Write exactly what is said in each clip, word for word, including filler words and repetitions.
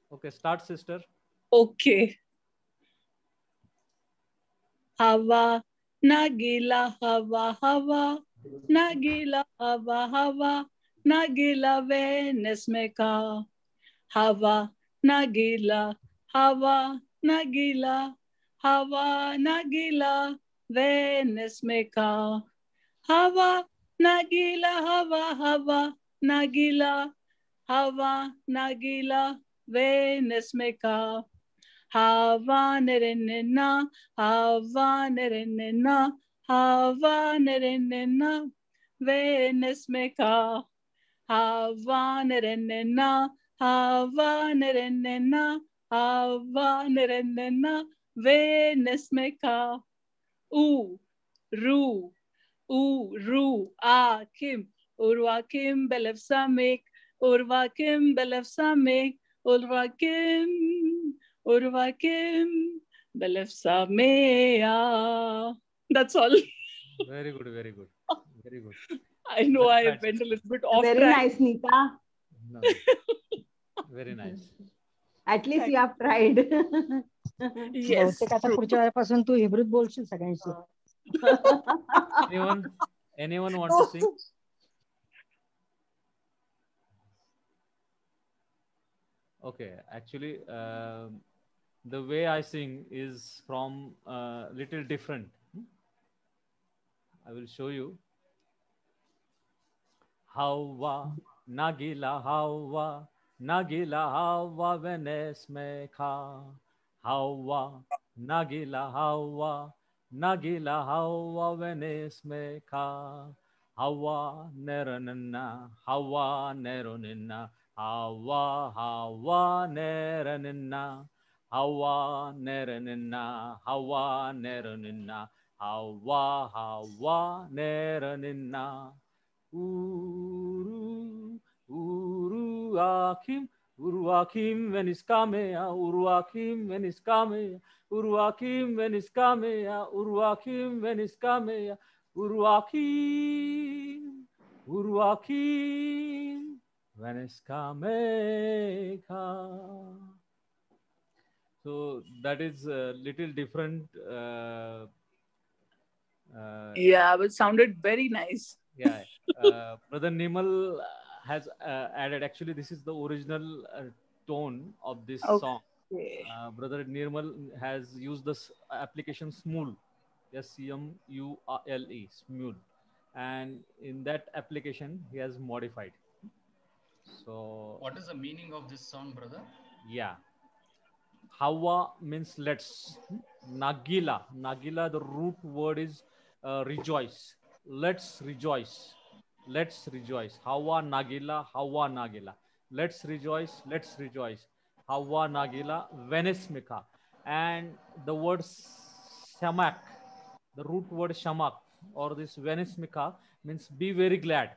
Okay, start, sister. Okay. Hawa, nagila hawa hawa, nagila hawa hawa, nagila Venus में का. Hawa, nagila, hawa, nagila, hawa, nagila, Venus में का. Hawa, nagila, hawa, hawa, nagila, hawa, nagila, Venus में का. Hava nerenena, hava nerenena, hava nerenena, Venus meka. Hava nerenena, hava nerenena, hava nerenena, Venus meka. U, ru, u, ru, a, kim, urvakim belev samik, urvakim belev samik, urvakim. Urvakim Belefsamea. That's all. Very good, very good, very good. I know Well I tried, went a sister. little bit off Very track. nice, Nita. No, no. Very nice. At least Thank you have tried. Yes, बहुतेक आता true. पुढच्या वेळेपासून तू हिब्रूत बोलशील सगळ्यांशी. Anyone? Anyone want to No. sing? Okay, actually, uh, the way I sing is from uh, little different. I will show you. Hawa, Nagila Hawa, Nagila Hawa Venice Mekha. Hawa, Nagila Hawa, Nagila Hawa Venice Mekha. Hawa Neranina, Hawa Neronina, Hawa Hawa Neranina, Hawa Neranina, Hawa Neronina, Hawa Hawa Neranina. Uru, Uru Akim, Uru Akim Veniskamea, Uru Akim Veniskamea, Uru Akim Veniskamea, Uru Akim Veniskamea, Uru Akim, Uru Akim Veniskamea. So that is a little different. Uh, uh, Yeah, but sounded very nice. yeah, uh, Brother Nimal has uh, added. Actually, this is the original uh, tone of this song. Okay. Uh, Brother Nirmal has used this application Smule, S C M U L E, Smule, and in that application he has modified. So What is the meaning of this song, brother? yeah, Hawa means let's. Nagila, Nagila. The root word is uh, rejoice. Let's rejoice. Let's rejoice. Hawa Nagila, Hawa Nagila. Let's rejoice. Let's rejoice. Hawa Nagila, Venice Mika. And the word shamak, the root word shamak or this Venice Mika means be very glad.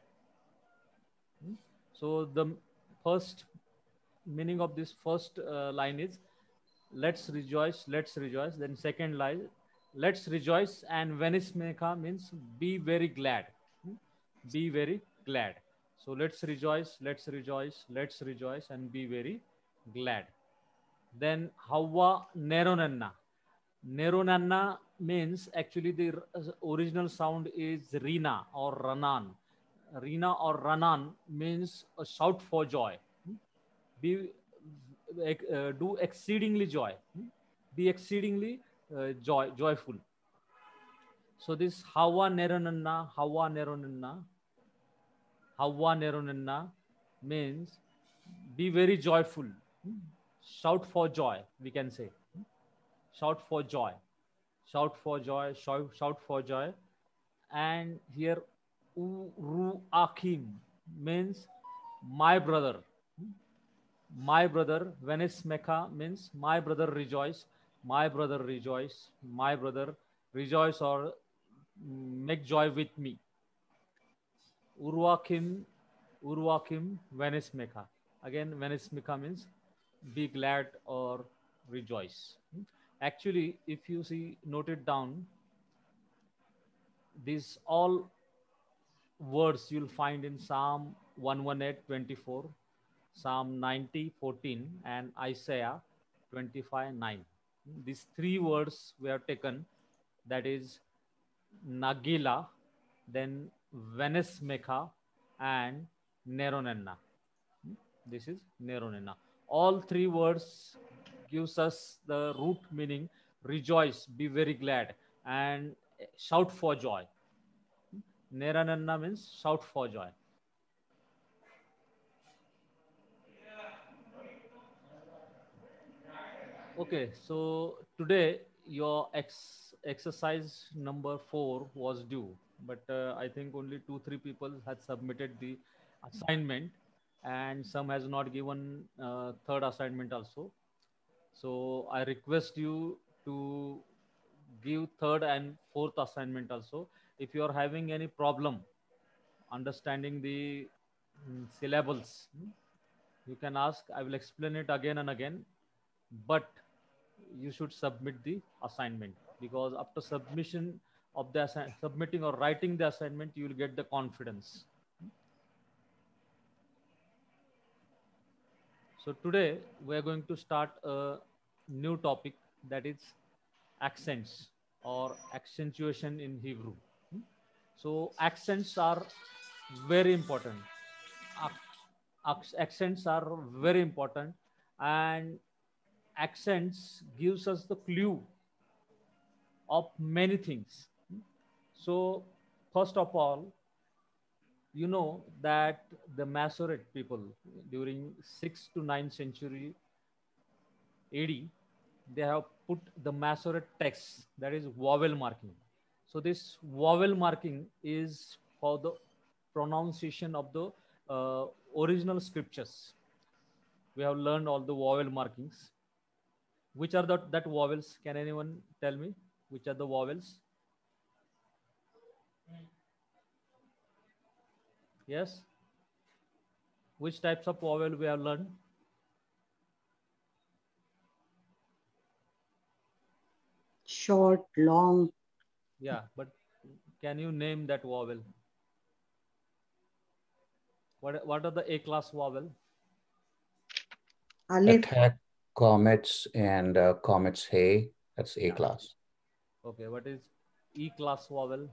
So the first meaning of this first uh, line is let's rejoice, let's rejoice. Then second line, let's rejoice, and Venice Mekha means be very glad. Hmm? Be very glad. So let's rejoice, let's rejoice, let's rejoice, and be very glad. Then Hawa Neronanna. Neronanna means actually the original sound is Rina or Ranan. Rina or Ranan means a shout for joy. Be uh, do exceedingly joy. Be exceedingly uh, joy joyful. So this Hawa Neronanna, Hawa Neronanna, Hawa Neronanna means be very joyful. Shout for joy, we can say. Shout for joy. Shout for joy, shout, shout for joy. And here Uru Akim means my brother. My brother, Venice Mecca means my brother rejoice, my brother rejoice, my brother rejoice or make joy with me. Urwakim, Urwakim, Venice Mecca. Again, Venice Mecca means be glad or rejoice. Actually, if you see, note it down, these all words you'll find in Psalm one eighteen twenty-four, Psalm ninety fourteen, and Isaiah twenty-five nine. These three words we have taken, that is Nagila, then Venice Mekha, and Neronenna. This is Neronenna. All three words gives us the root meaning rejoice, be very glad, and shout for joy. Nerananna means shout for joy. Okay, so today your ex exercise number four was due, but uh, I think only two, three people had submitted the assignment, and some has not given uh, third assignment also. So I request you to give third and fourth assignment also. If you are having any problem understanding the mm, syllables, mm, you can ask. I will explain it again and again, but you should submit the assignment, because after submission of the assi- submitting or writing the assignment, you will get the confidence. So today we are going to start a new topic, that is accents or accentuation in Hebrew. Hmm? So accents are very important. Ac- ac- Accents are very important, and accents gives us the clue of many things. So first of all, you know that the Masoret people during sixth to ninth century A D, they have put the Masoret text, that is vowel marking. So this vowel marking is for the pronunciation of the uh, original scriptures. We have learned all the vowel markings. Which are the, that vowels? Can anyone tell me which are the vowels? Yes. Which types of vowel we have learned? Short, long, Yeah, but can you name that vowel? What, what are the A class vowel? Aleph, Attack comets and uh, comets hay. That's A Yeah. class. Okay, what is E class vowel?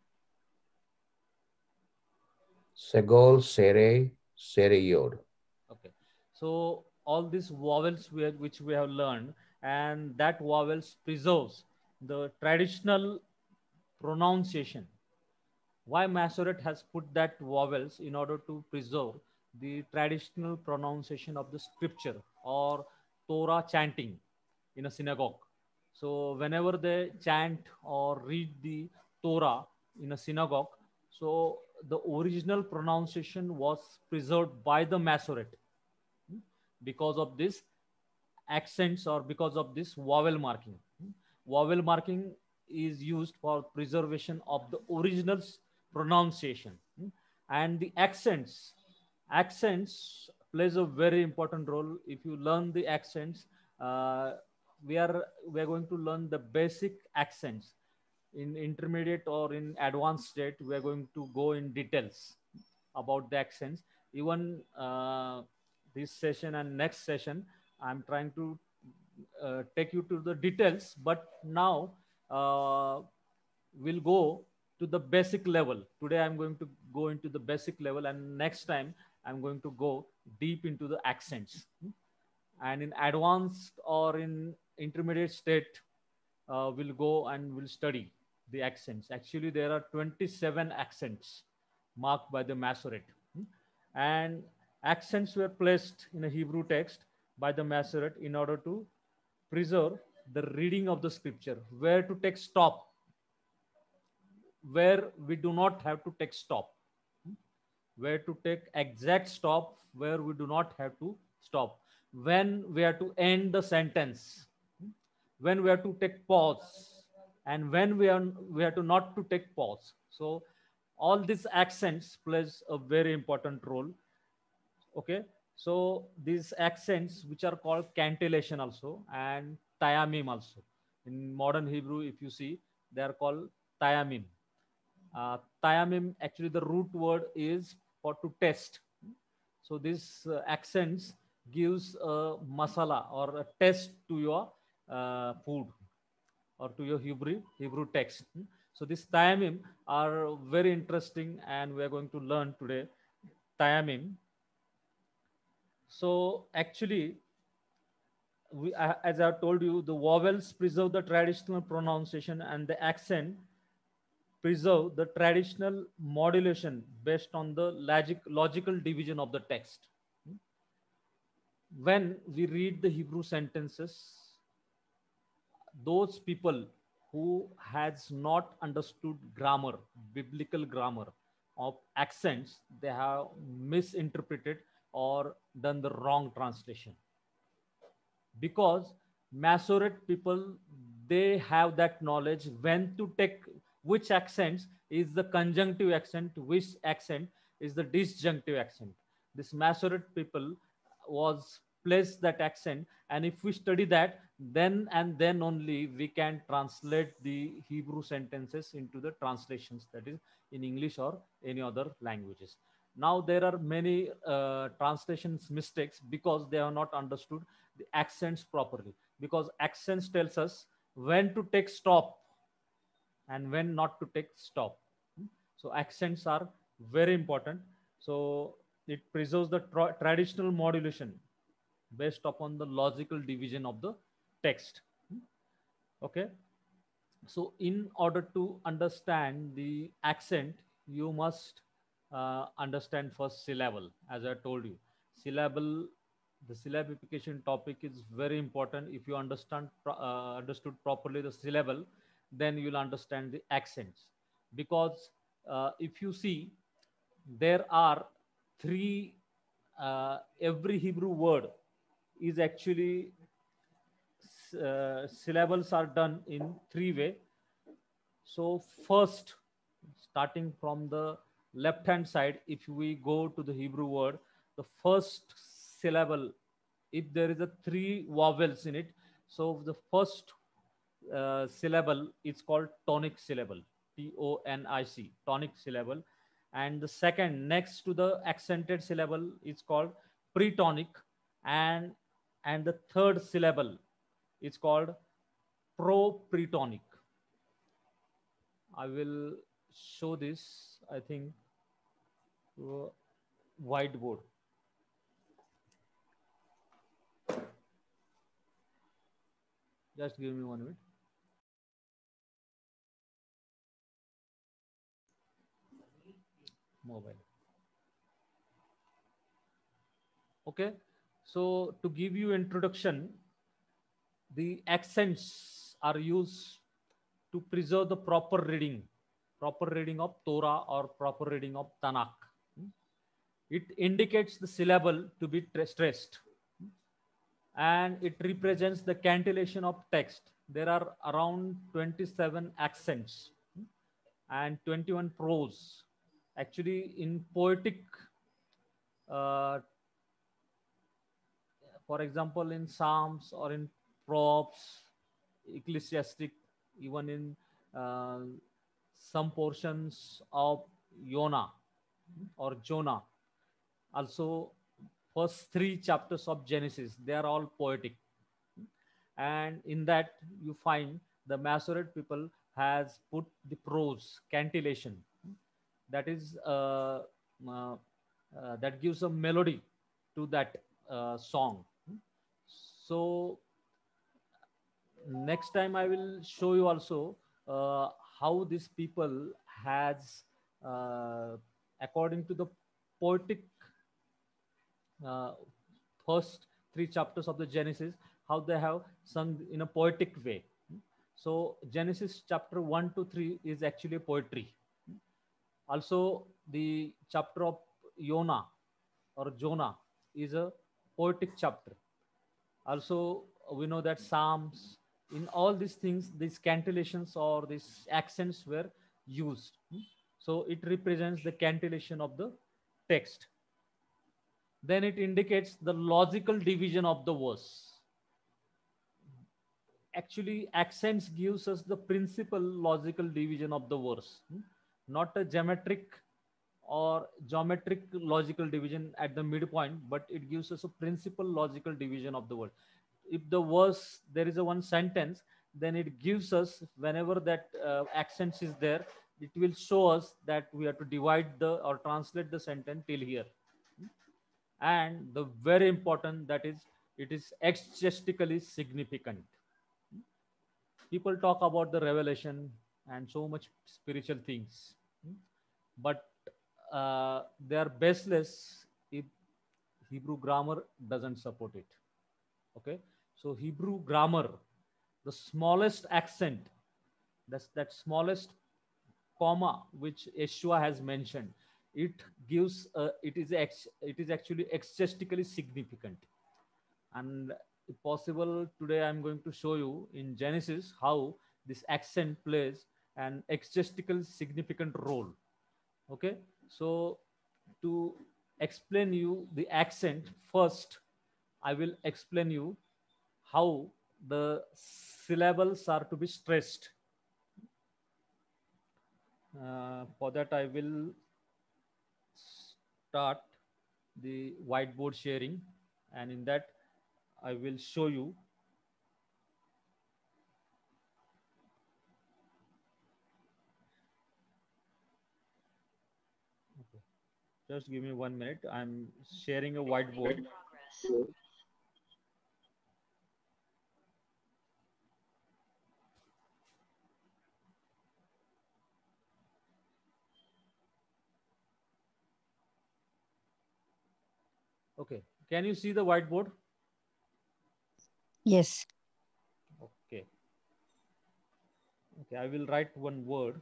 Segol, Sere, Sere Yod. Okay, so all these vowels we have, which we have learned, and that vowels preserves the traditional pronunciation. Why Masoret has put that vowels in order to preserve the traditional pronunciation of the scripture or Torah chanting in a synagogue. So whenever they chant or read the Torah in a synagogue, so the original pronunciation was preserved by the Masoret because of this accents or because of this vowel marking. Vowel marking is used for preservation of the original pronunciation. And the accents, accents plays a very important role. If you learn the accents, uh, we are we are going to learn the basic accents. In intermediate or in advanced state, we are going to go in details about the accents. Even uh, this session and next session, I'm trying to uh, take you to the details, but now uh, we'll go to the basic level. Today I'm going to go into the basic level, and next time I'm going to go deep into the accents. And in advanced or in intermediate state, uh, we'll go and we'll study the accents. Actually, there are twenty-seven accents marked by the Masoret. And accents were placed in a Hebrew text by the Masoret in order to preserve the reading of the scripture, where to take stop, where we do not have to take stop, where to take exact stop, where we do not have to stop, when we have to end the sentence, when we have to take pause, and when we are we have to not to take pause. So all these accents plays a very important role. Okay, so these accents which are called cantillation also and tayamim also. In modern Hebrew, if you see, they are called tayamim. Uh, tayamim, actually the root word is for to test. So this uh, accents gives a masala or a taste to your uh, food or to your Hebrew Hebrew text. So these tayamim are very interesting, and we are going to learn today tayamim. So actually, we, a- as I told you, the vowels preserve the traditional pronunciation, and the accent preserve the traditional modulation based on the logic, logical division of the text. When we read the Hebrew sentences, those people who has not understood grammar, biblical grammar of accents, they have misinterpreted or done the wrong translation. Because Masoret people, they have that knowledge when to take which accents is the conjunctive accent, which accent is the disjunctive accent. This Masoret people was placed that accent, and if we study that, then and then only we can translate the Hebrew sentences into the translations, that is in English or any other languages. Now there are many uh, translations mistakes because they have not understood the accents properly, because accents tells us when to take stop and when not to take stop. So accents are very important. So it preserves the tra- traditional modulation based upon the logical division of the text. Okay. So in order to understand the accent, you must uh, understand first syllable. As I told you, syllable, the syllabification topic is very important. If you understand pro- uh, understood properly the syllable, then you'll understand the accents. Because uh, if you see, there are three, uh, every Hebrew word is actually uh, syllables are done in three way. So first, starting from the left hand side, if we go to the Hebrew word, the first syllable, if there is a three vowels in it, so the first uh, syllable is called tonic syllable, T O N I C, tonic syllable. And the second, next to the accented syllable, is called pretonic. And, and the third syllable is called propretonic. I will show this, I think, to a whiteboard. Just give me one minute. Mobile. Okay. So to give you introduction, the accents are used to preserve the proper reading, proper reading of Torah or proper reading of Tanakh. It indicates the syllable to be stressed, and it represents the cantillation of text. There are around twenty-seven accents and twenty-one prose. Actually, in poetic, uh, for example, in Psalms or in Proverbs, Ecclesiastic, even in uh, some portions of Yonah or Jonah, also first three chapters of Genesis, they are all poetic. And in that you find the Masoret people has put the prose, cantillation, that is uh, uh, uh, that gives a melody to that uh, song. So next time I will show you also uh, how these people has uh, according to the poetic uh, first three chapters of the Genesis, how they have sung in a poetic way. So Genesis chapter one to three is actually poetry. Also, the chapter of Yonah or Jonah is a poetic chapter. Also, we know that Psalms, in all these things, these cantillations or these accents were used. So it represents the cantillation of the text. Then it indicates the logical division of the verse. Actually, accents gives us the principal logical division of the verse, not a geometric or geometric logical division at the midpoint, but it gives us a principal logical division of the word. If the verse, there is a one sentence, then it gives us, whenever that uh, accents is there, it will show us that we have to divide the or translate the sentence till here. And the very important, that is, it is exegestically significant. People talk about the revelation and so much spiritual things, but uh, they are baseless if Hebrew grammar doesn't support it. Okay, so Hebrew grammar, the smallest accent, that's that smallest comma which Yeshua has mentioned, it gives uh, it is ex, it is actually exegestically significant. And if possible, today I'm going to show you in Genesis how this accent plays an exegetical significant role. Okay, so to explain you the accent, first I will explain you how the syllables are to be stressed. Uh, for that, I will start the whiteboard sharing, and in that I will show you. Okay. Just give me one minute. I'm sharing a whiteboard. Okay. Can you see the whiteboard? Yes. Okay. Okay. I will write one word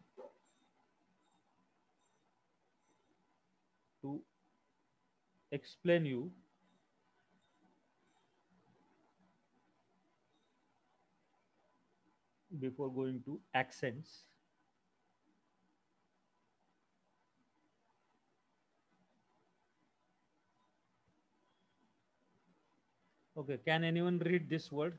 to explain you before going to accents. Okay. Can anyone read this word?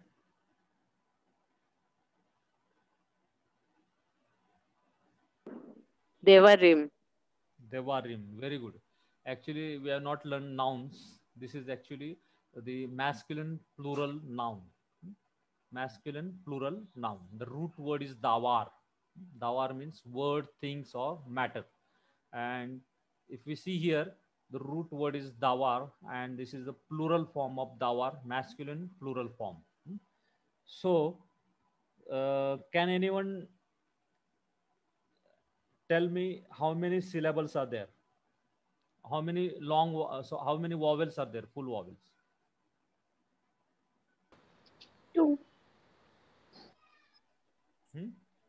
Devarim. Devarim. Very good. Actually, we have not learned nouns. This is actually the masculine plural noun. Masculine plural noun. The root word is dawar. Dawar means word, things, or matter. And if we see here, the root word is dawar, and this is the plural form of dawar, masculine plural form. So, uh, can anyone tell me how many syllables are there? How many long, uh, so how many vowels are there, full vowels? Two. Hmm?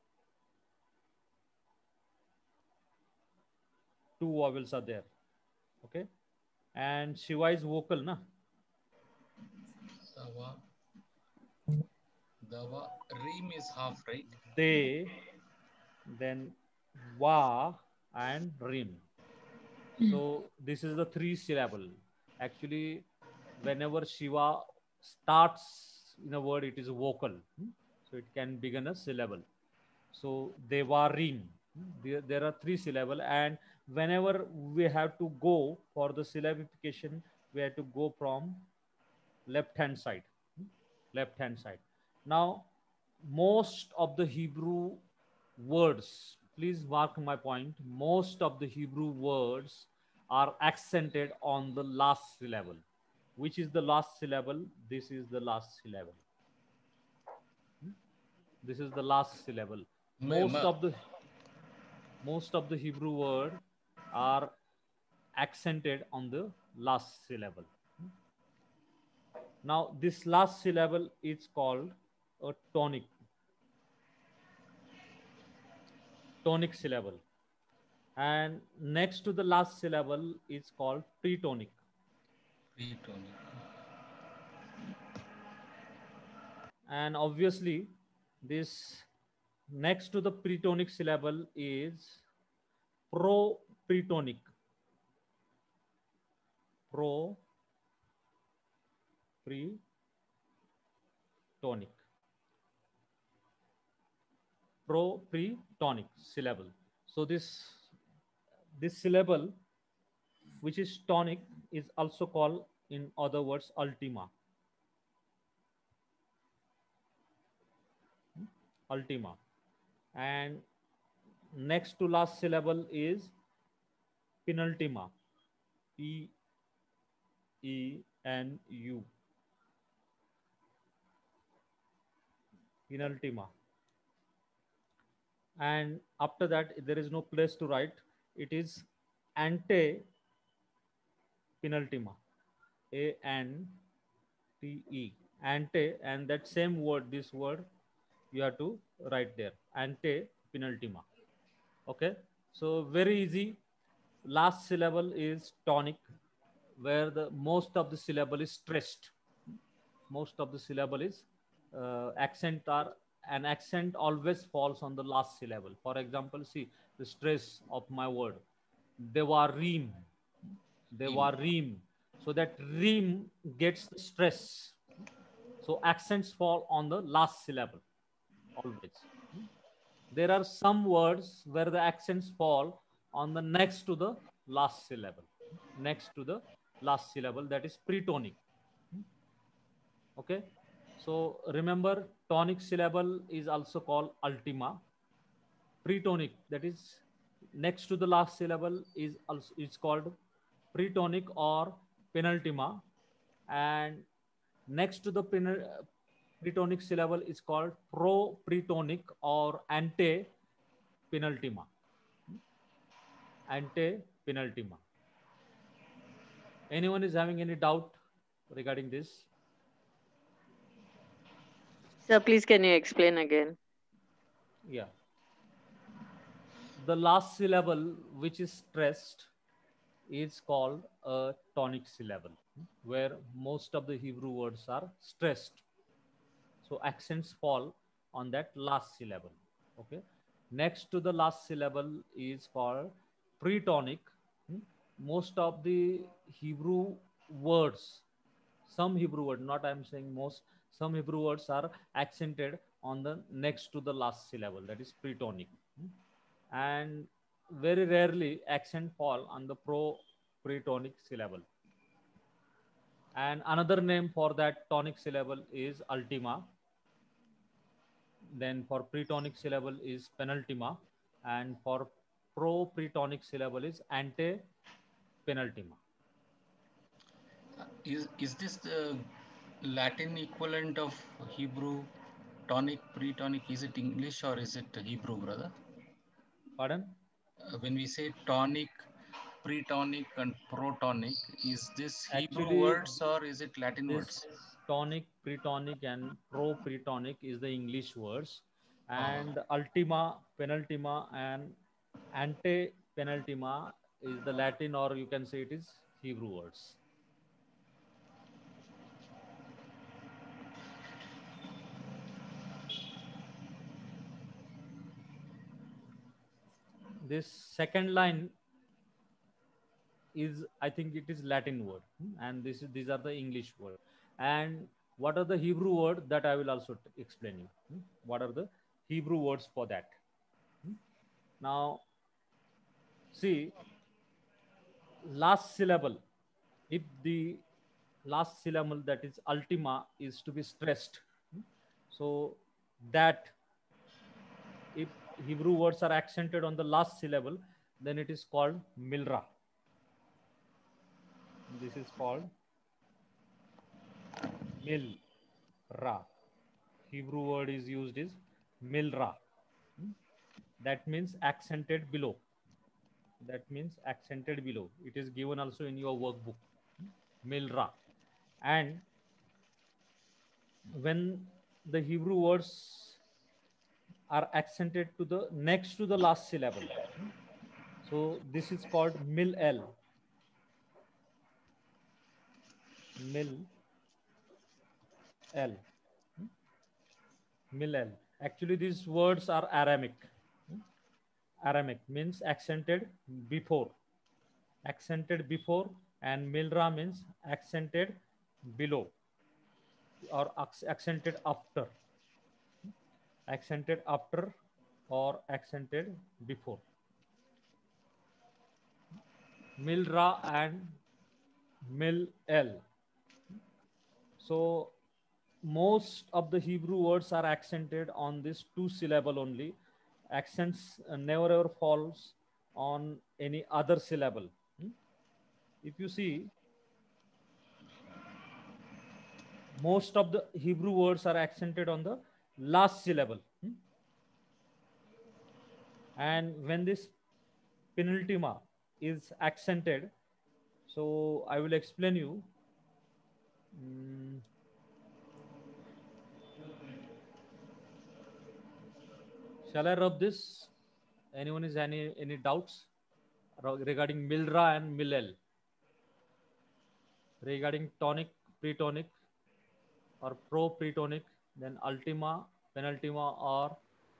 Two vowels are there. Okay. And Shiva is vocal, na? Dava. Dava. Reem is half, right? They, then va and rim. So this is the three syllable. Actually, whenever Shiva starts in a word, it is vocal. Hmm? So it can begin a syllable. So Devarim. There, there are three syllable, and whenever we have to go for the syllabification, we have to go from left hand side. Left hand side. Now, most of the Hebrew words, please mark my point, most of the Hebrew words are accented on the last syllable. Which is the last syllable? This is the last syllable. This is the last syllable. Most of the most of the Hebrew word are accented on the last syllable. Now, this last syllable is called a tonic. Tonic syllable. And next to the last syllable is called pretonic. Pretonic. And obviously, this next to the pretonic syllable is pro-pretonic. Pro-pretonic. Pro-pretonic syllable. So this this syllable which is tonic, is also called, in other words, ultima. Ultima. And next to last syllable is penultima. P E N U. Penultima. And after that, there is no place to write. It is ante penultima. A N T E. Ante, and that same word, this word, you have to write there. Ante penultima. Okay. So very easy. Last syllable is tonic, where the most of the syllable is stressed. Most of the syllable is uh, accent are an accent always falls on the last syllable. For example, see the stress of my word, devarim, devarim. So that rim gets the stress. So accents fall on the last syllable always. There are some words where the accents fall on the next to the last syllable. Next to the last syllable, that is pretonic. Okay. So remember, tonic syllable is also called ultima. Pretonic, that is next to the last syllable, is also is called pretonic or penultima, and next to the penul pretonic syllable is called pro-pretonic or ante-penultima. Ante-penultima. Anyone is having any doubt regarding this? Sir, please can you explain again? Yeah. The last syllable which is stressed is called a tonic syllable, where most of the Hebrew words are stressed. So accents fall on that last syllable. Okay. Next to the last syllable is called pretonic. Most of the Hebrew words, some Hebrew word, not I'm saying most, some Hebrew words are accented on the next to the last syllable, that is pretonic. And very rarely accent fall on the pro-pretonic syllable. And another name for that tonic syllable is ultima. Then for pretonic syllable is penultima, and for pro-pretonic syllable is ante-penultima. Is, is this the Latin equivalent of Hebrew tonic, pre-tonic? Is it English or is it Hebrew, brother? Pardon? Uh, when we say tonic, pre-tonic and protonic, is this Hebrew Actually, words or is it Latin this words? tonic, pretonic, and pro-pretonic is the English words, Ah. and ultima, penultima, and ante-penultima is the Latin, or you can say it is Hebrew words. This second line is, I think it is Latin word, and this is, these are the English word. And what are the Hebrew word, that I will also explain you. What are the Hebrew words for that? Now, see, last syllable, if the last syllable, that is ultima, is to be stressed, so that if Hebrew words are accented on the last syllable, then it is called milra. This is called milra. Hebrew word is used is milra. That means accented below. That means accented below. It is given also in your workbook. Milra. And when the Hebrew words are accented to the next to the last syllable, so this is called mil el. Mil el. Mil el. Actually, these words are Aramic. Aramic means accented before. Accented before, and milra means accented below or accented after. Accented after or accented before. Milra and Mil-El. So most of the Hebrew words are accented on this two syllable only. Accents uh, never ever falls on any other syllable. Hmm? If you see, most of the Hebrew words are accented on the last syllable. Hmm? And when this penultima is accented, so I will explain you. Mm, shall I rub this? Anyone is any any doubts regarding Milra and Milel? Regarding tonic, pretonic, or pro-pretonic, then ultima, penultima, or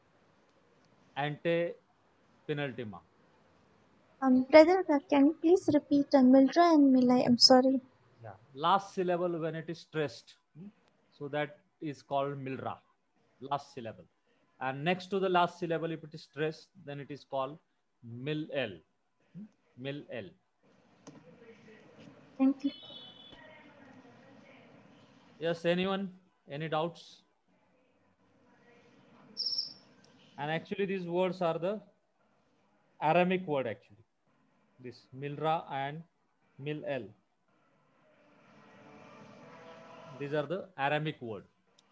ante-penultima. Um, brother, uh, can you please repeat uh, Mildra and Milai? I'm sorry. Yeah, last syllable when it is stressed, hmm, so that is called Milra, last syllable. And next to the last syllable, if it is stressed, then it is called Mil-El. Hmm? Mil-El. Thank you. Yes, anyone? Any doubts? And actually, these words are the Aramic word actually. This Milra and Mil-El. These are the Aramic word.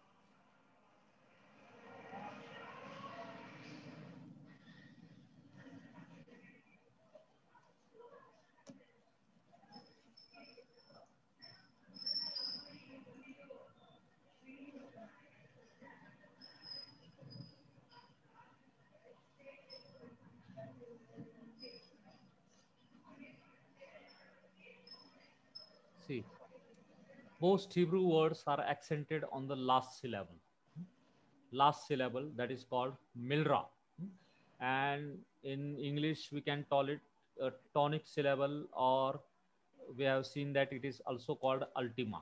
See, most Hebrew words are accented on the last syllable. Last syllable, that is called Milra. And in English, we can call it a tonic syllable, or we have seen that it is also called ultima.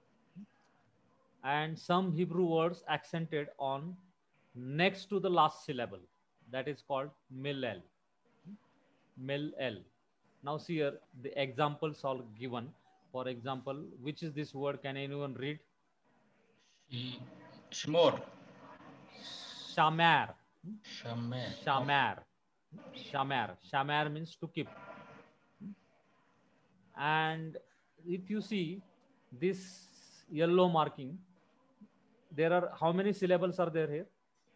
And some Hebrew words accented on next to the last syllable, that is called Mil-El. Mil-El. Now see here, the examples are given. For example, which is this word? Can anyone read? She, Shmor. Shamar. Shamer. Shamar. Shamar. Shamar means to keep. And if you see this yellow marking, there are how many syllables are there here?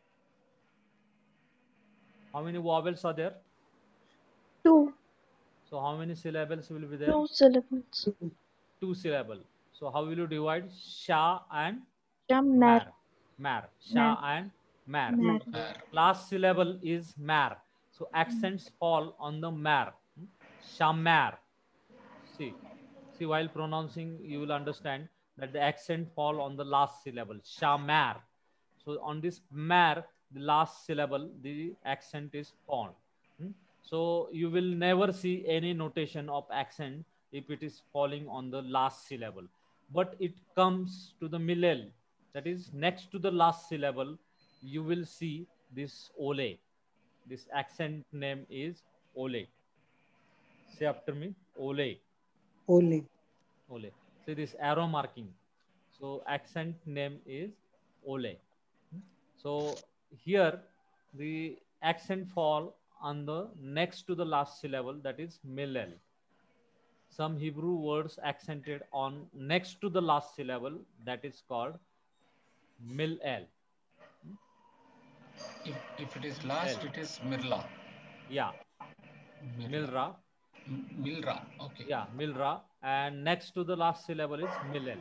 How many vowels are there? Two. So how many syllables will be there? Two syllables. Two syllable. So how will you divide Sha and Shamar. Mar? Mar. Sha Mar. and Mar. Mar. Mar. Last syllable is Mar. So accents fall on the Mar. Shamar. See, see while pronouncing, you will understand that the accent fall on the last syllable. Shamar. So on this Mar, the last syllable, the accent is found. Hmm? So you will never see any notation of accent if it is falling on the last syllable. But it comes to the Milel, that is next to the last syllable, you will see this Ole. This accent name is Ole. Say after me, Ole. Ole. Ole. See this arrow marking. So accent name is Ole. So here the accent fall on the next to the last syllable, that is Milel. Some Hebrew words accented on next to the last syllable, that is called Mil-El. If, if it is last, El. it is Mirla. Yeah. Mirla. Milra. M- Milra. Okay. Yeah, Milra. And next to the last syllable is Milel.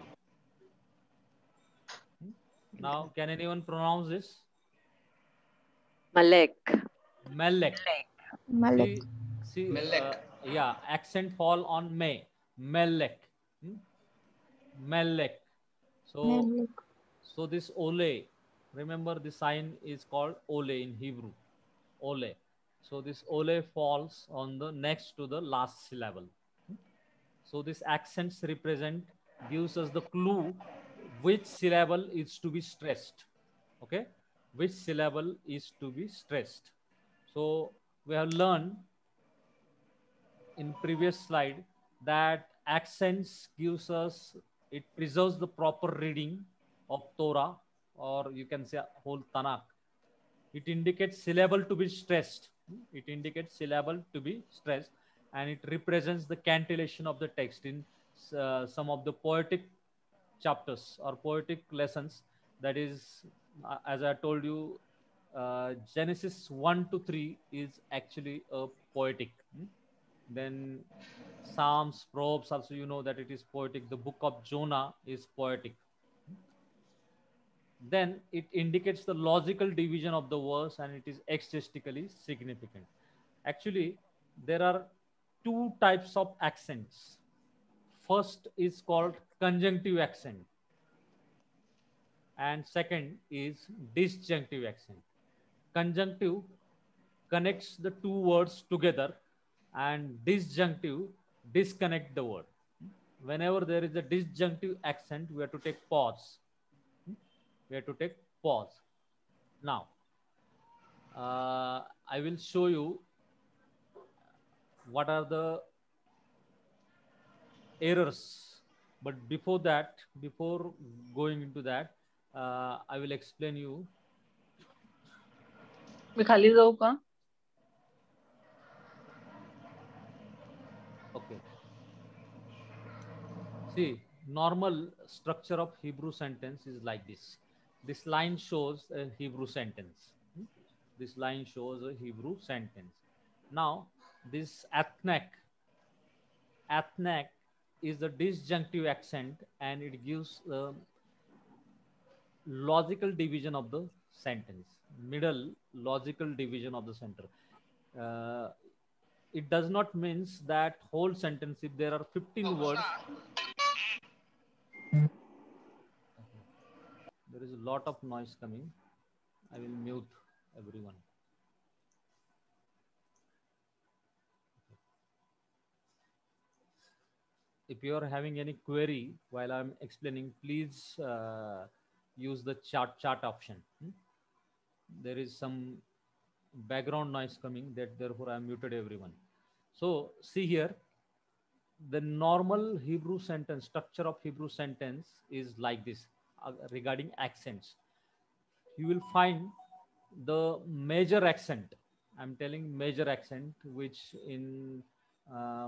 Now, can anyone pronounce this? Malek. Melek. Malek. See, see Melek. uh, yeah, accent fall on me. Melek. Hmm? Melek. So, Malek. so this Ole, remember the sign is called Ole in Hebrew. Ole. So this Ole falls on the next to the last syllable. So this accents represent, gives us the clue which syllable is to be stressed. Okay, which syllable is to be stressed. So we have learned in previous slide that accents gives us, it preserves the proper reading of Torah, or you can say whole Tanakh. It indicates syllable to be stressed. It indicates syllable to be stressed, and it represents the cantillation of the text in uh, some of the poetic chapters or poetic lessons. That is, uh, as I told you, uh, Genesis one to three is actually a poetic. Hmm? Then Psalms, Proverbs, also you know that it is poetic. The book of Jonah is poetic. Then it indicates the logical division of the verse, and it is existentially significant. Actually, there are two types of accents. First is called conjunctive accent, and second is disjunctive accent. Conjunctive connects the two words together, and disjunctive disconnect the word. Whenever there is a disjunctive accent, we have to take pause. We have to take pause. Now, uh, I will show you what are the errors. But before that, before going into that, uh, I will explain you. मी खाली जाऊ का? Okay. See, normal structure of Hebrew sentence is like this. This line shows a Hebrew sentence. Hmm? This line shows a Hebrew sentence. Now, this athnak, athnak is the disjunctive accent, and it gives a logical division of the sentence, middle logical division of the center. Uh, it does not means that whole sentence, if there are fifteen words, there is a lot of noise coming. I will mute everyone. If you are having any query while I'm explaining, please uh, use the chat chat option. Hmm? There is some background noise coming, that therefore I muted everyone. So see here, the normal Hebrew sentence, structure of Hebrew sentence is like this uh, regarding accents. You will find the major accent. I'm telling major accent, which in uh,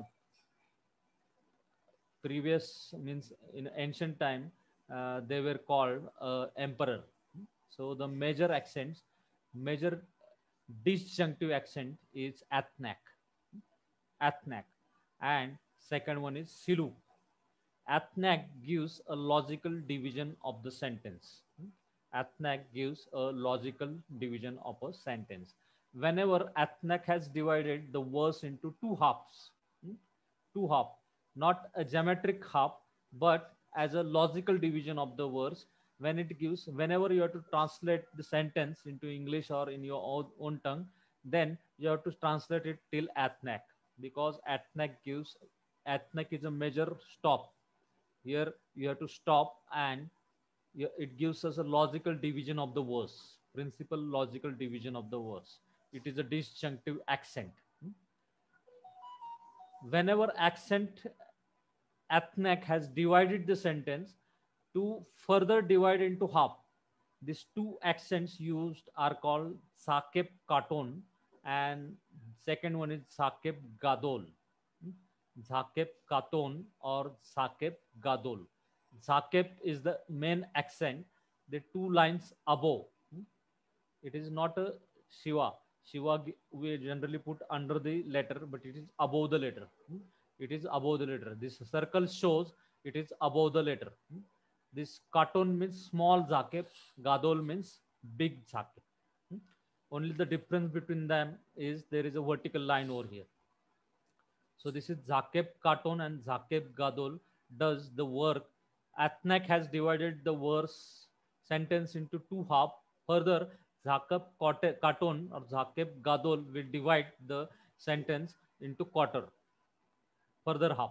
previous means in ancient time, uh, they were called uh, emperor. So the major accents, major disjunctive accent is athnak, athnak, and second one is silu. Athnak gives a logical division of the sentence. Athnak gives a logical division of a sentence. Whenever Athnak has divided the verse into two halves, two half, not a geometric half, but as a logical division of the verse, when it gives, whenever you have to translate the sentence into English or in your own, own tongue, then you have to translate it till Athnak, because Athnak gives, Athnak is a major stop. Here you have to stop, and it gives us a logical division of the verse, principal logical division of the verse. It is a disjunctive accent. Whenever accent athnak has divided the sentence, to further divide into half, these two accents used are called sakep katon, and second one is sakep gadol. Zakep katon or sakep gadol. Zakep is the main accent, the two lines above. It is not a Shiva. Shiva we generally put under the letter, but it is above the letter. It is above the letter. This circle shows it is above the letter. This katon means small zakep, gadol means big zakep. Only the difference between them is there is a vertical line over here. So this is Zakep Katon and Zakep Gadol does the work. Athnak has divided the verse sentence into two half. Further, Zakep Katon or Zakep Gadol will divide the sentence into quarter. Further half.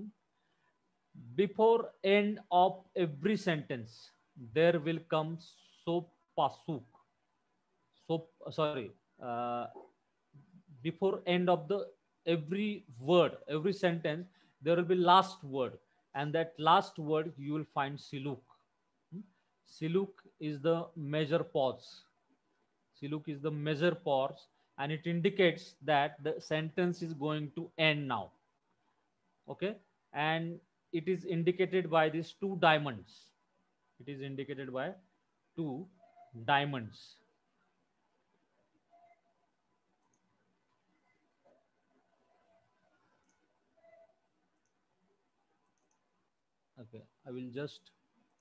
Before end of every sentence, there will come sop pasuk. Sop, sorry. Uh, before end of the every word, every sentence, there will be last word, and that last word you will find siluk. Hmm? Siluk is the measure pause. Siluk is the measure pause, and it indicates that the sentence is going to end now. Okay, and it is indicated by these two diamonds. It is indicated by two diamonds. Okay, I will just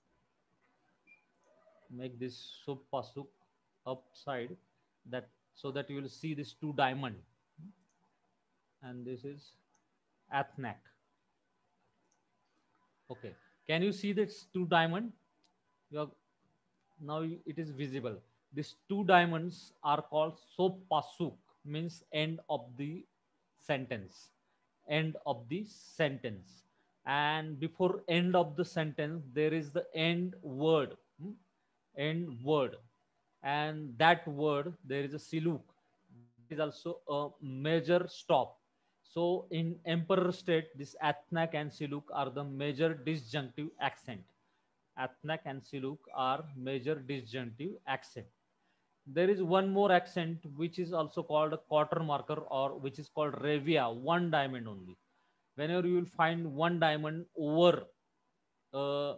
make this sub pasuk upside, that so that you will see this two diamond, and this is Athnak. Okay, can you see this two diamond? You are, now it is visible. These two diamonds are called sop pasuk, means end of the sentence. End of the sentence. And before end of the sentence, there is the end word. Hmm? End word. And that word, there is a siluk. That is also a major stop. So in emperor state, this Athnak and siluk are the major disjunctive accent. Athnak and siluk are major disjunctive accent. There is one more accent which is also called a quarter marker, or which is called revia, one diamond only. Whenever you will find one diamond over a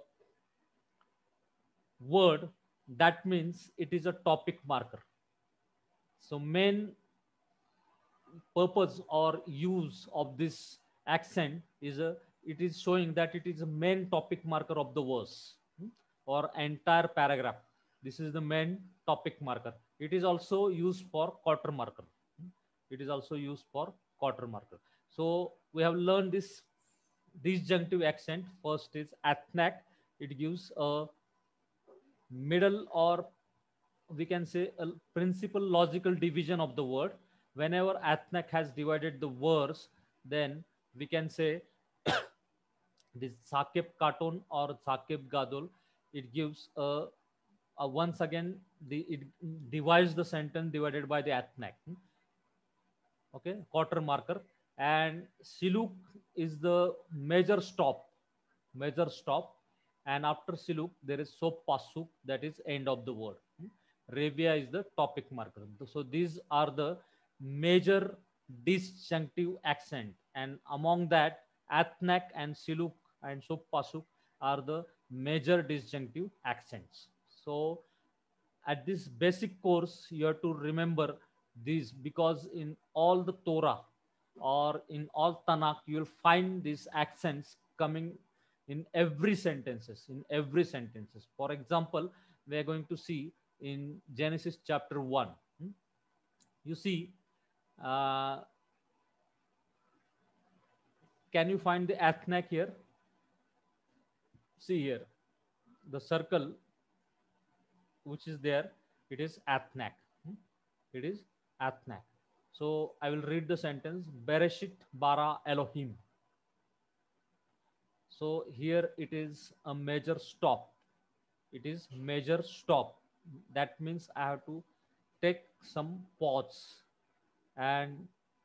word, that means it is a topic marker. So main purpose or use of this accent is a, it is showing that it is a main topic marker of the verse, hmm, or entire paragraph. This is the main topic marker. It is also used for quarter marker. Hmm. It is also used for quarter marker. So we have learned this disjunctive accent. First is Athnak. It gives a middle, or we can say a principal logical division of the word. Whenever Athnak has divided the verse, then we can say this Sakib Katon or Sakib Gadol, it gives a, a once again the it divides the sentence divided by the Athnak. Okay, quarter marker. And Siluk is the major stop, major stop. And after Siluk, there is Sop Pasuk, that is end of the word. Revia is the topic marker. So these are the major disjunctive accent, and among that, Athnak and Siluk and Sop Pasuk are the major disjunctive accents. So at this basic course, you have to remember these, because in all the Torah or in all Tanakh, you will find these accents coming in every sentences, in every sentences. For example, we are going to see in Genesis chapter one. Hmm? You see, uh, can you find the Athnak here? See here, the circle which is there, it is Athnak. Hmm? It is Athnak. So I will read the sentence, Bereshit bara Elohim. So here it is a major stop. It is major stop. That means I have to take some pause. And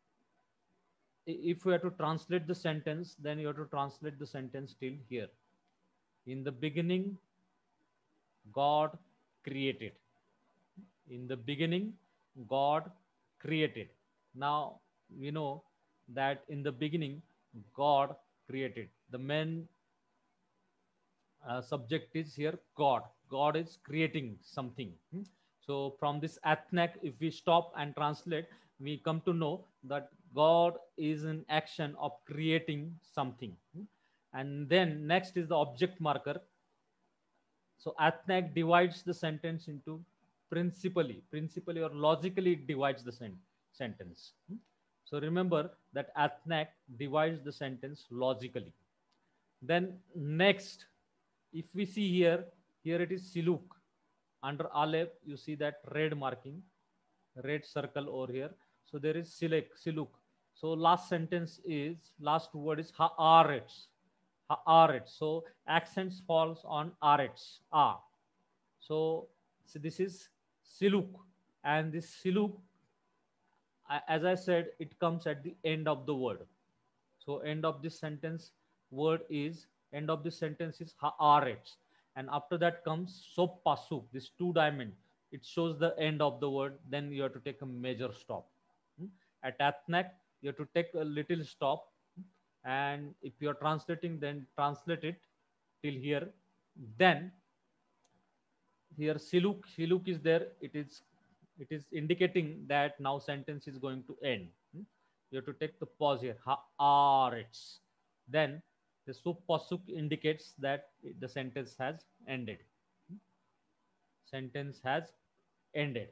if we have to translate the sentence, then you have to translate the sentence till here. In the beginning, God created. In the beginning, God created. Now we know that in the beginning, God created. The main uh, subject is here God. God is creating something. Hmm? So from this Athnak, if we stop and translate, we come to know that God is in action of creating something. Hmm? And then next is the object marker. So Athnak divides the sentence into principally, principally or logically it divides the sen sentence. Hmm? So remember that Athnak divides the sentence logically. Then next, if we see here, here it is Siluk. Under Aleph, you see that red marking, red circle over here. So there is Silek, Siluk. So last sentence is, last word is Haaretz. Haaretz. So accents falls on Aretz. Ah. So, so this is Siluk. And this Siluk, a- as I said, it comes at the end of the word. So end of this sentence word is end of this sentence is haaretz, and after that comes sop pasuk. This two diamond. It shows the end of the word. Then you have to take a major stop. Hmm? At athnak, you have to take a little stop, and if you are translating, then translate it till here. Then here siluk siluk is there. It is it is indicating that now sentence is going to end. Hmm? You have to take the pause here. Haaretz. Then the sup pasuk indicates that the sentence has ended. Hmm? Sentence has ended.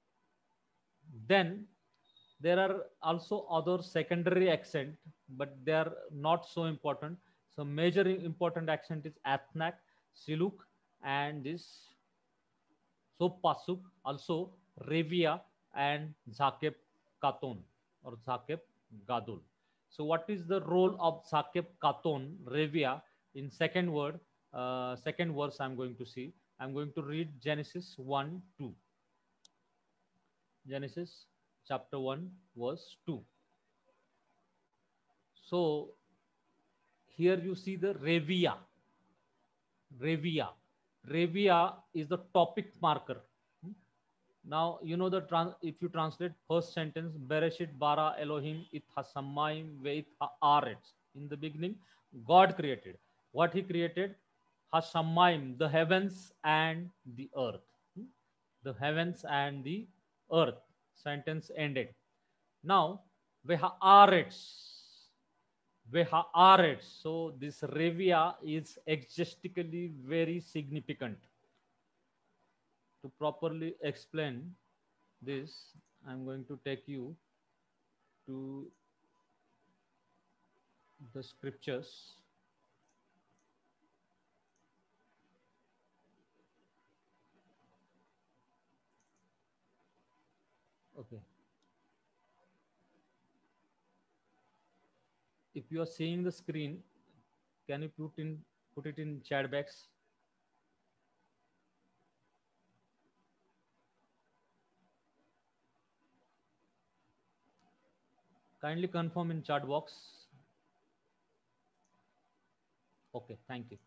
Then there are also other secondary accent, but they are not so important. So major important accent is athnak, siluk, and this so pasuk, also revia and zakep katon or zakep gadol. So what is the role of zakep katon revia in second word, uh, second verse I'm going to see. I'm going to read Genesis one, two. Genesis chapter one, verse two. So here you see the revia. Revia. Revia is the topic marker. Now, you know the trans if you translate first sentence, Bereshit bara Elohim it hasamayim ve it haaretz. In the beginning, God created. What he created? Hasamayim, the heavens and the earth. The heavens and the earth. Sentence ended. Now, ve haaretz. Veha So this revia is exegetically very significant. To properly explain this, I'm going to take you to the scriptures. Okay. If you are seeing the screen, can you put in put it in chat box? Kindly confirm in chat box. Okay, thank you.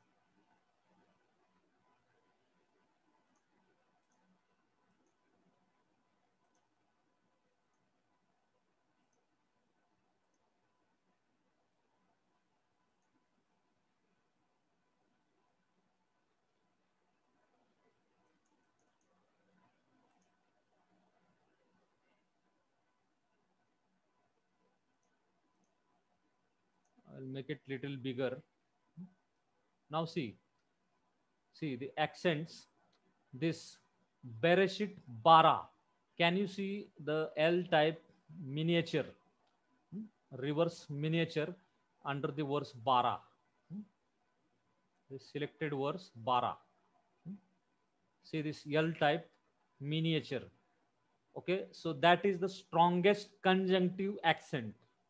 I'll make it little bigger. Now see, see the accents, this Bereshit bara. Can you see the L type miniature, reverse miniature under the verse bara? The selected verse bara. See this L type miniature. Okay, so that is the strongest conjunctive accent.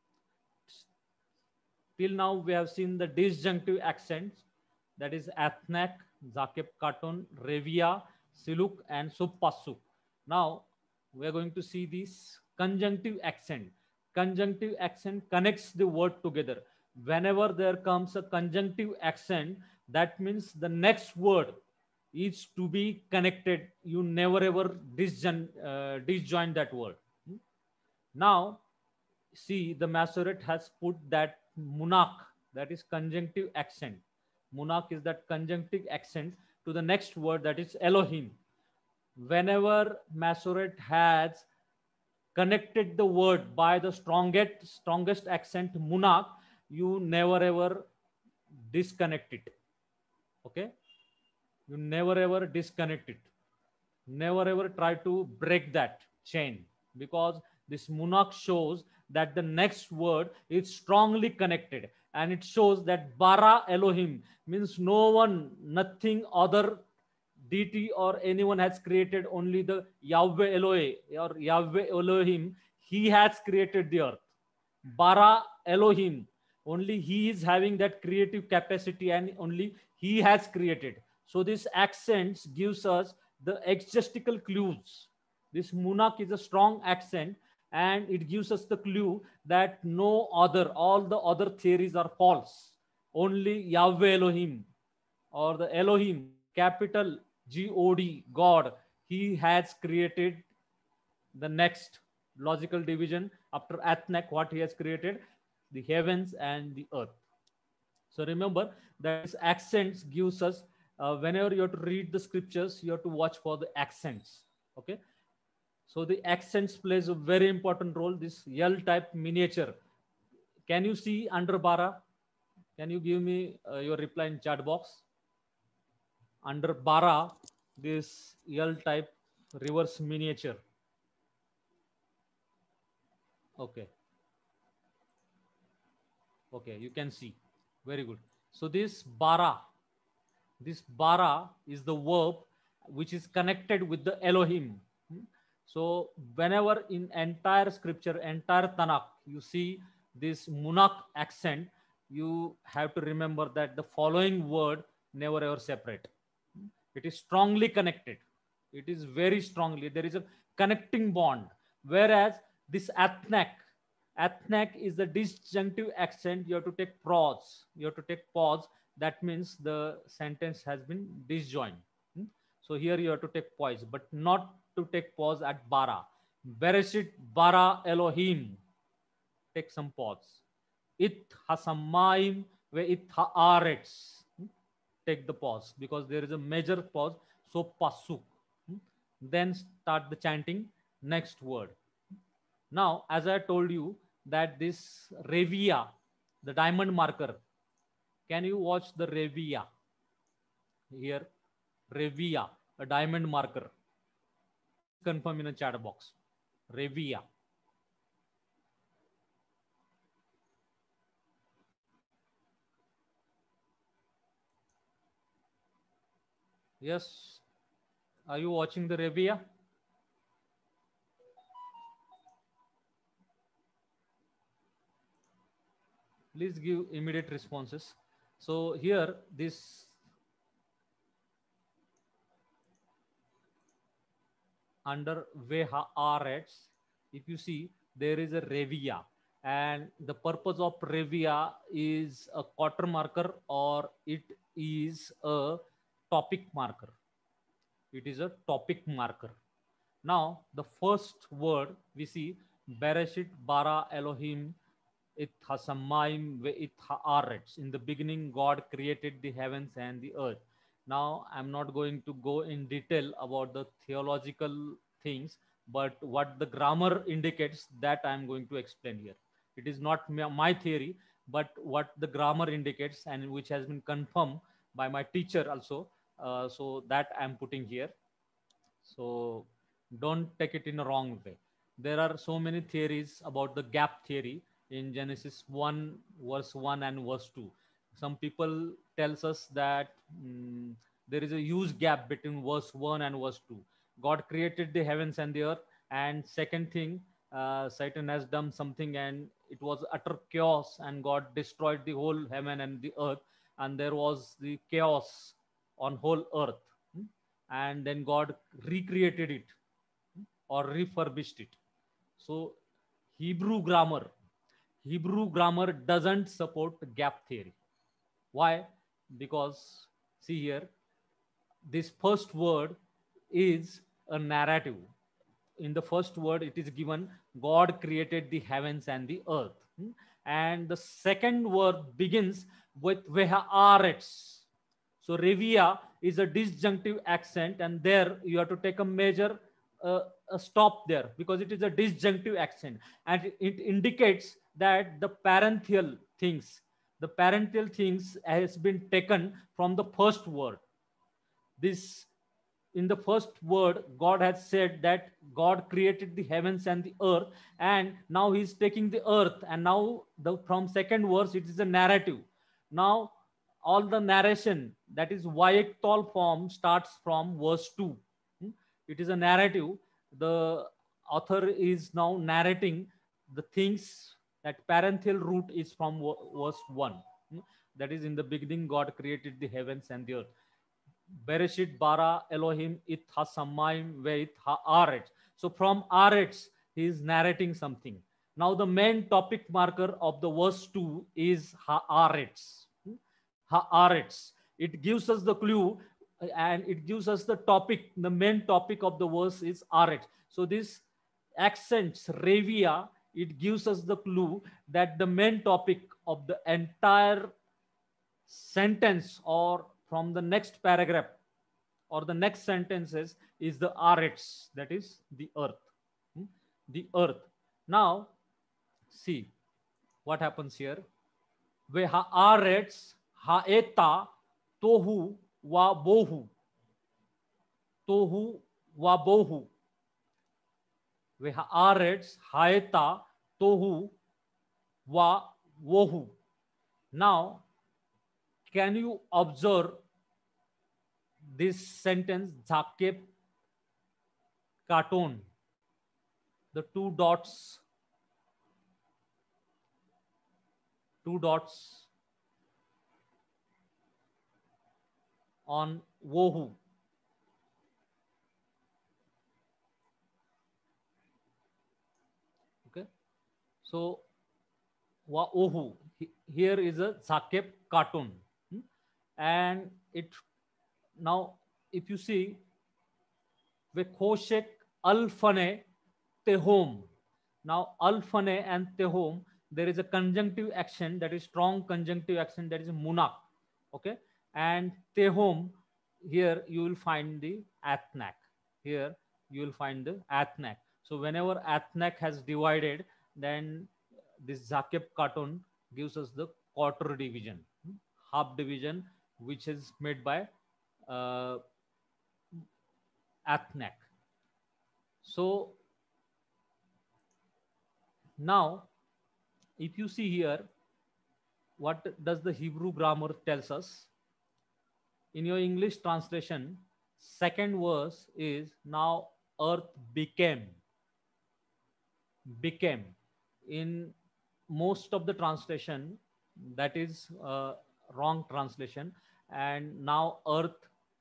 Till now, we have seen the disjunctive accents, that is athnak, zakep katon, revia, siluk, and supasuk. Now, we are going to see this conjunctive accent. Conjunctive accent connects the word together. Whenever there comes a conjunctive accent, that means the next word is to be connected. You never ever disjoin, uh, disjoin that word. Now, see, the Masoret has put that munak, that is conjunctive accent. Munak is that conjunctive accent to the next word, that is Elohim. Whenever Masoret has connected the word by the strongest, strongest accent munak, you never ever disconnect it. Okay? You never ever disconnect it. Never ever try to break that chain, because this munak shows that the next word is strongly connected, and it shows that bara Elohim means no one, nothing other deity or anyone has created, only the Yahweh Elohe or Yahweh Elohim, he has created the earth. Bara Elohim, only he is having that creative capacity, and only he has created. So this accent gives us the exegetical clues. This munak is a strong accent, and it gives us the clue that no other, all the other theories are false. Only Yahweh Elohim, or the Elohim, capital G O D, God, he has created the next logical division after Athnak. What he has created? The heavens and the earth. So remember that this accents gives us, uh, whenever you have to read the scriptures, you have to watch for the accents. Okay. So the accents plays a very important role. This L type miniature. Can you see under bara? Can you give me uh, your reply in chat box? Under bara, this L type reverse miniature. Okay. Okay, you can see. Very good. So this bara, this bara is the verb which is connected with the Elohim. So whenever in entire scripture, entire Tanakh, you see this Munak accent, you have to remember that the following word never ever separate. It is strongly connected. It is very strongly. There is a connecting bond. Whereas this Athnak, Athnak is the disjunctive accent. You have to take pause. You have to take pause. That means the sentence has been disjoined. So here you have to take pause, but not to take pause at bara. Bereshit bara Elohim. Take some pause. It hasamayim ve it haaretz. Take the pause because there is a major pause. So pasuk. Then start the chanting next word. Now, as I told you that this revia, the diamond marker, can you watch the revia here? Revia, a diamond marker. Confirm in a chat box. Revia. Yes. Are you watching the revia? Please give immediate responses. So here, this under Veha-Arets, if you see, there is a revia, and the purpose of revia is a quarter marker or it is a topic marker. It is a topic marker. Now, the first word we see, Bereshit bara Elohim it hasamayim ve it haaretz. In the beginning, God created the heavens and the earth. Now, I'm not going to go in detail about the theological things, but what the grammar indicates, that I'm going to explain here. It is not my theory, but what the grammar indicates and which has been confirmed by my teacher also. Uh, so that I'm putting here. So don't take it in a wrong way. There are so many theories about the gap theory in Genesis one, verse one and verse two. Some people tells us that um, there is a huge gap between verse one and verse two. God created the heavens and the earth. And second thing, uh, Satan has done something and it was utter chaos and God destroyed the whole heaven and the earth. And there was the chaos on whole earth. And then God recreated it or refurbished it. So Hebrew grammar, Hebrew grammar doesn't support gap theory. Why? Because see here, this first word is a narrative. In the first word, it is given God created the heavens and the earth. And the second word begins with Veha-Arets. So revia is a disjunctive accent, and there you have to take a major uh, a stop there because it is a disjunctive accent, and it indicates that the parenthetical things, the parenthetical things has been taken from the first word. This in the first word, God has said that God created the heavens and the earth, and now He's taking the earth, and now the from second verse it is a narrative. Now all the narration, that is Vayiktal form, starts from verse two. It is a narrative. The author is now narrating the things. That parenthetical root is from verse one. That is, in the beginning, God created the heavens and the earth. Bereshit bara Elohim it hasamayim ve it haaretz. So from Aretz, he is narrating something. Now the main topic marker of the verse two is haaretz. Haaretz. It gives us the clue, and it gives us the topic. The main topic of the verse is aretz. So this accents revia, it gives us the clue that the main topic of the entire sentence, or from the next paragraph or the next sentences, is the aretz, that is the earth. Hmm? The earth. Now see what happens here. Ve haaretz haeta tohu wa bohu. Tohu wa bohu. Ve haaretz haeta tohu wa wohu. Now, can you observe this sentence, Zakep Katon? The two dots, two dots on Wohu. Okay, so wa ohu. Here is a Zakep cartoon, and it now if you see Vekoshek alfane tehom. Now alfane and tehom, there is a conjunctive action, that is strong conjunctive action, that is munak. Okay, and tehom, here you will find the athnak. Here you will find the athnak. So whenever athnak has divided, then this Zakep cartoon gives us the quarter division, half division, which is made by uh, athnak. So now, if you see here, what does the Hebrew grammar tells us? In your English translation, second verse is now earth became. Became. In most of the translation, that is uh, wrong translation, and now earth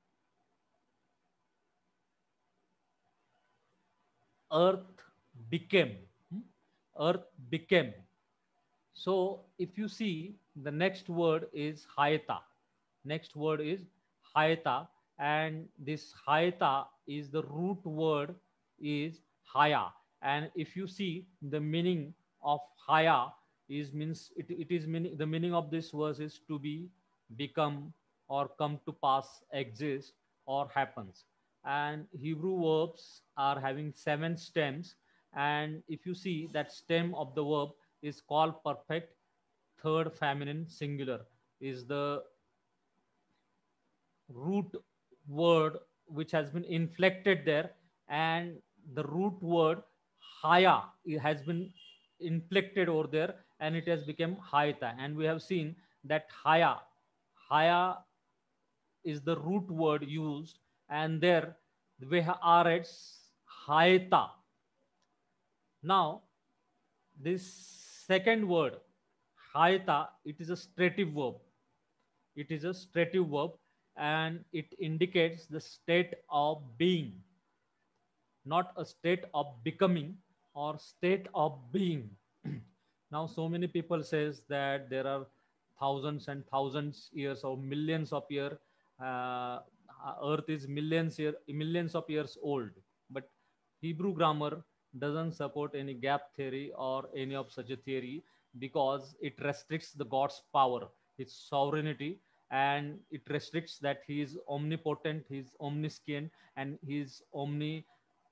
earth became. Earth became. So if you see, the next word is hayata. Next word is hayata, and this hayata is the root word is haya. And if you see, the meaning of haya is means it, it is meaning, the meaning of this verse is to be, become, or come to pass, exist, or happens. And Hebrew verbs are having seven stems, and if you see, that stem of the verb is called perfect third feminine singular, is the root word which has been inflected there, and the root word haya, it has been inflected over there, and it has become hayata. And we have seen that haya, haya is the root word used, and there veharetz hayata. Now this second word hayata, it is a strative verb. It is a strative verb, and it indicates the state of being, not a state of becoming or state of being. Now so many people says that there are thousands and thousands years or millions of years, uh, earth is millions year millions of years old, but Hebrew grammar doesn't support any gap theory or any of such a theory, because it restricts the God's power, his sovereignty, and it restricts that he is omnipotent, he is omniscient, and he is omnipotent.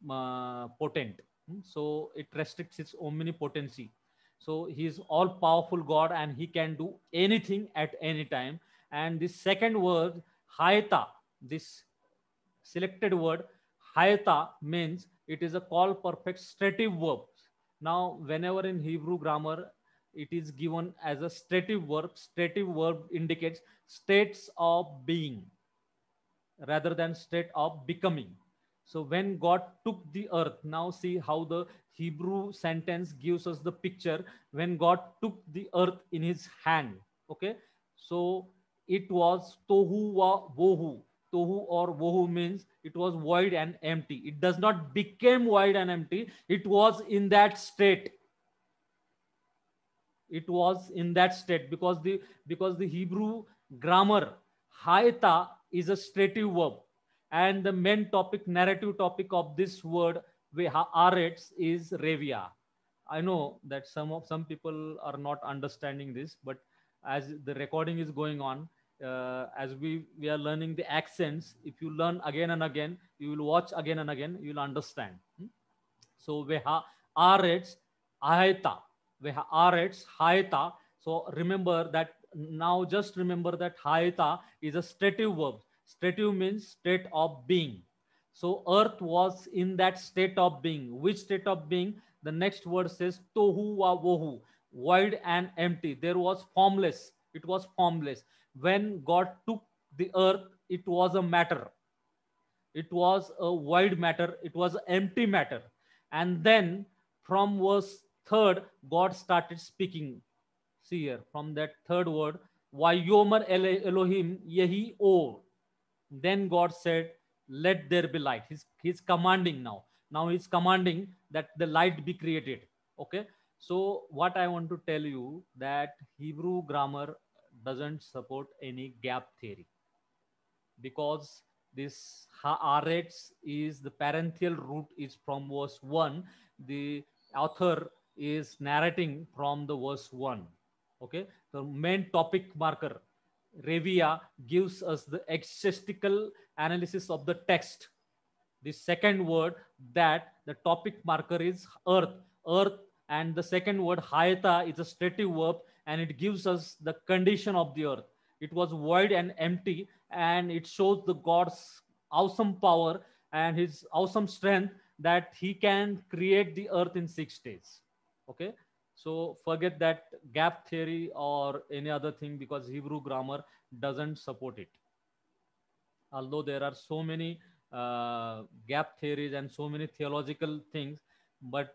So it restricts its omnipotency. So he is all powerful God, and he can do anything at any time. And this second word hayata, this selected word hayata, means it is a call perfect strative verb. Now whenever in Hebrew grammar it is given as a strative verb, strative verb indicates states of being rather than state of becoming. So when God took the earth, now see how the Hebrew sentence gives us the picture. When God took the earth in his hand, okay, so it was tohu wa bohu. tohu or wohu means it was void and empty. It does not become void and empty. It was in that state. It was in that state because the because the Hebrew grammar haita is a strative verb, and the main topic, narrative topic of this word arets is revia. I know that some of some people are not understanding this, but as the recording is going on, uh, as we we are learning the accents, if you learn again and again, you will watch again and again, you will understand. Hmm? So veha arets haita. Veha arets haita. So remember that now. Just remember that haita is a strative verb. Strative means state of being. So earth was in that state of being. Which state of being? The next word says tohu wa wohu, void and empty. There was formless. It was formless. When God took the earth, it was a matter. It was a void matter. It was empty matter. And then from verse third, God started speaking. See here, from that third word, Vayomer Elohim Yehi Or. Then God said, let there be light. He's, he's commanding now. Now he's commanding that the light be created. Okay. So what I want to tell you that Hebrew grammar doesn't support any gap theory, because this haaretz is the parenthetical root is from verse one. The author is narrating from the verse one. Okay. The main topic marker Revia gives us the exegetical analysis of the text. The second word, that the topic marker is earth, earth, and the second word haita is a strative verb, and it gives us the condition of the earth. It was void and empty, and it shows the God's awesome power and his awesome strength that he can create the earth in six days. Okay. So forget that gap theory or any other thing, because Hebrew grammar doesn't support it. Although there are so many uh, gap theories and so many theological things, but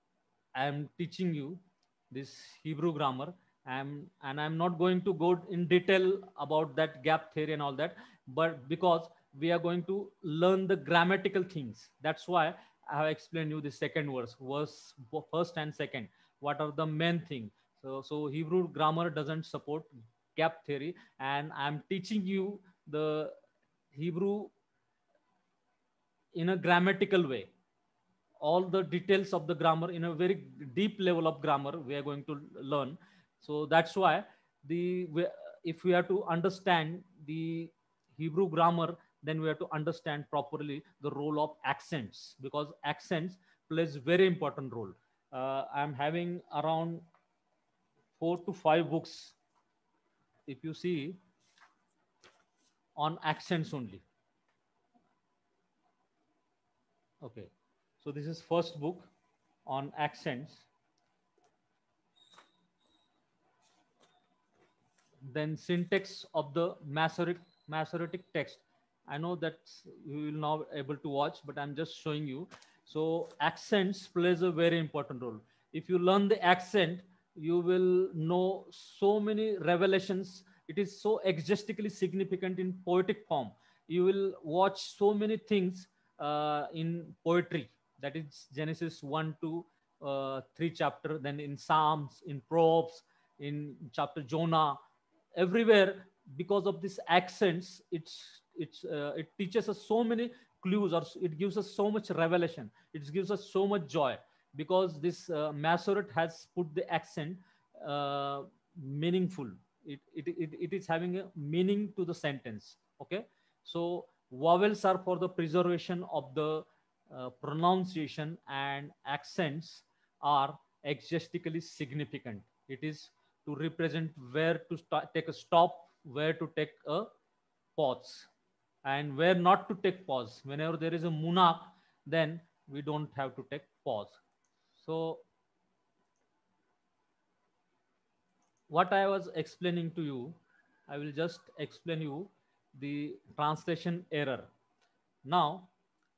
I am teaching you this Hebrew grammar. I'm, and I'm not going to go in detail about that gap theory and all that, but because we are going to learn the grammatical things. That's why I have explained you the second verse, verse first and second. What are the main things? So, so Hebrew grammar doesn't support gap theory, and I'm teaching you the Hebrew in a grammatical way. All the details of the grammar in a very deep level of grammar we are going to learn. So that's why the if we have to understand the Hebrew grammar, then we have to understand properly the role of accents, because accents plays very important role. Uh, I'm having around four to five books, if you see, on accents only. Okay, so this is first book on accents. Then syntax of the Masoretic, Masoretic text. I know that you will now able to watch, but I'm just showing you. So accents plays a very important role. If you learn the accent, you will know so many revelations. It is so exegetically significant in poetic form. You will watch so many things uh, in poetry. That is Genesis one to uh, three chapter. Then in Psalms, in Proverbs, in chapter Jonah, everywhere, because of these accents, it's it's uh, it teaches us so many clues, or it gives us so much revelation. It gives us so much joy, because this uh, Masoret has put the accent uh, meaningful. It, it, it, it is having a meaning to the sentence. Okay. So vowels are for the preservation of the uh, pronunciation, and accents are exegetically significant. It is to represent where to start, take a stop, where to take a pause, and where not to take pause. Whenever there is a munaf, then we don't have to take pause. So what I was explaining to you, I will just explain you the translation error. Now,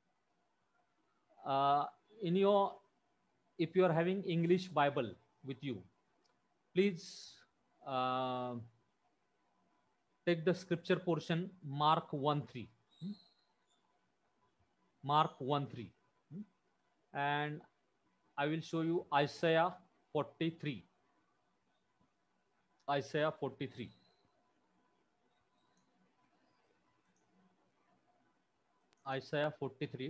uh, in your, if you are having English Bible with you, please uh, take the scripture portion, Mark one three. Mark one three. And I will show you Isaiah forty-three. Isaiah forty-three. Isaiah forty-three.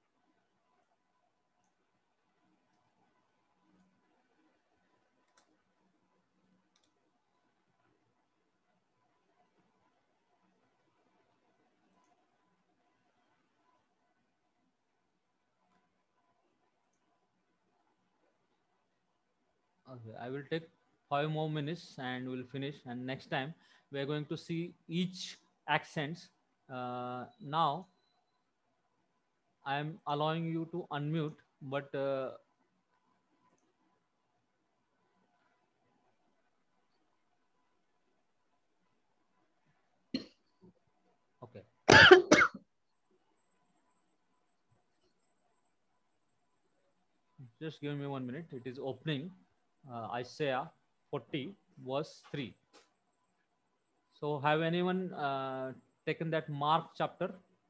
Okay, I will take five more minutes and we'll finish. And next time we are going to see each accents. Uh, now I am allowing you to unmute, but uh, okay. Just give me one minute. It is opening uh, Isaiah forty, verse three. So, have anyone uh, taken that Mark chapter?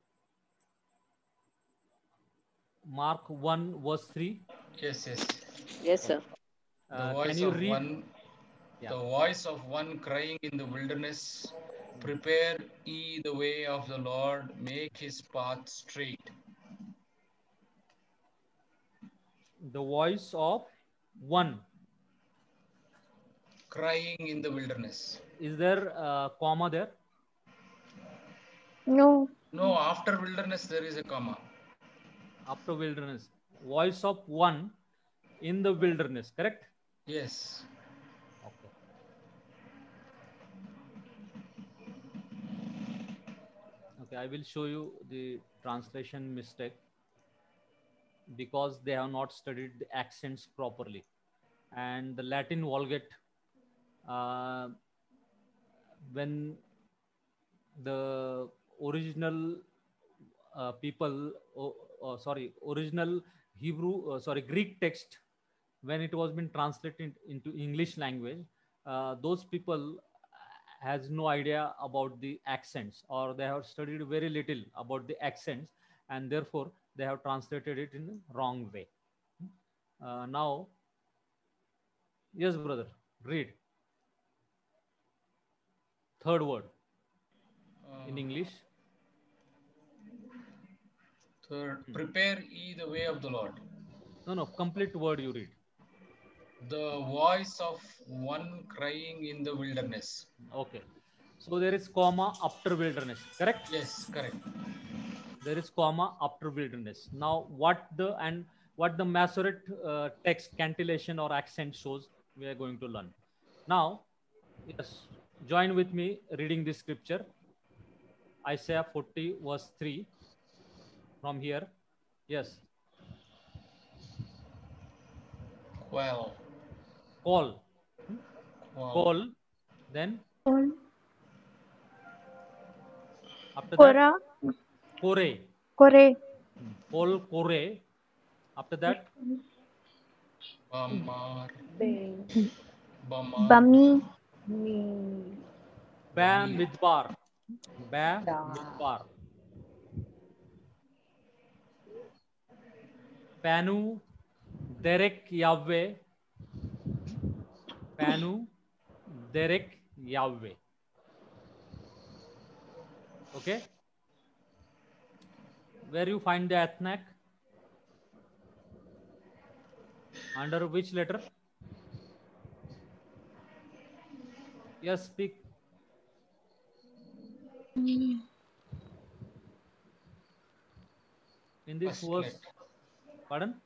Mark one, verse three. Yes, yes. Yes, sir. The Uh, voice can you of read? one, Yeah. the voice of one crying in the wilderness, prepare ye the way of the Lord, make his path straight. The voice of one. Crying in the wilderness. Is there a comma there? No. No, after wilderness there is a comma. After wilderness. Voice of one in the wilderness, correct? Yes. Okay. Okay, I will show you the translation mistake because they have not studied the accents properly. And the Latin Vulgate, uh, when the original uh, people, oh, oh, sorry, original Hebrew, uh, sorry, Greek text, when it was been translated into English language, uh, those people has no idea about the accents, or they have studied very little about the accents, and therefore they have translated it in a wrong way. Uh, now, yes, brother, read. Third word in Uh, English. Third, prepare ye the way of the Lord. No, no, complete word you read. The voice of one crying in the wilderness. Okay. So there is comma after wilderness, correct? Yes, correct. There is comma after wilderness. Now, what the and what the Masoret uh, text cantillation or accent shows, we are going to learn. Now, yes, join with me reading this scripture. Isaiah forty, verse three. From here, yes. Well. Call. Wow. Call. Then Call. after Kora. that, Kore. Kore. Call Kore. After that, Bamar. Bing. Bamar. Bami. Me. Ba Bami. Midbar. Ba Da. Midbar. Panu Derek Yahweh. Panu Derek Yahweh. Okay. Where you find the ethnic? Under which letter? Yes, speak. Mm. In this First verse, letter. pardon?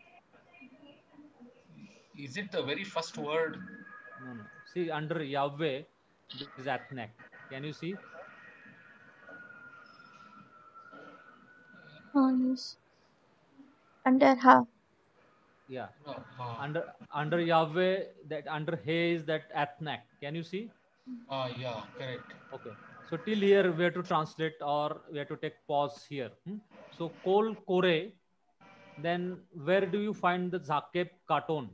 Is it the very first word? No, no. See, under Yahweh, this is ethnic. Can you see? Oh, yes. Under her. Yeah. No. Ah, Under under Yahweh, that under He is that ethnic. Can you see? ah, yeah, correct. Okay. So till here we have to translate or we have to take pause here. Hmm? So Kol Kore, then where do you find the Zakeb Katon?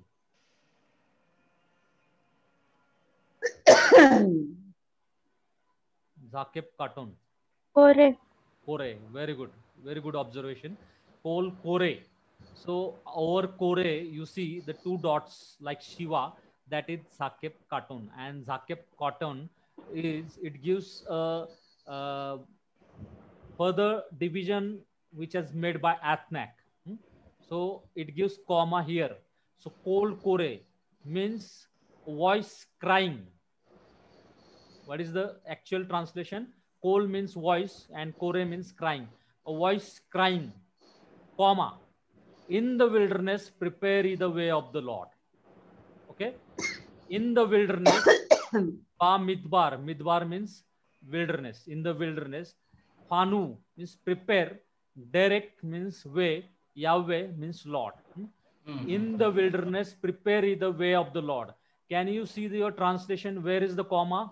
Zakeb Katon. Kore. Kore. Very good. Very good observation. Kol Kore. So over Kore, you see the two dots like Shiva, that is Zakep Katun. And Zakep Katun is, it gives a, a further division which is made by Athnak. Hmm? So it gives comma here. So Kol Kore means voice crying. What is the actual translation? Kol means voice and Kore means crying. A voice crying, comma. In the wilderness, prepare ye the way of the Lord. Okay? In the wilderness, Pa Midbar. Midbar means wilderness. In the wilderness. Panu means prepare. Derek means way. Yahweh means Lord. Hmm? Mhm. In the wilderness, prepare ye the way of the Lord. Can you see the, your translation? Where is the comma?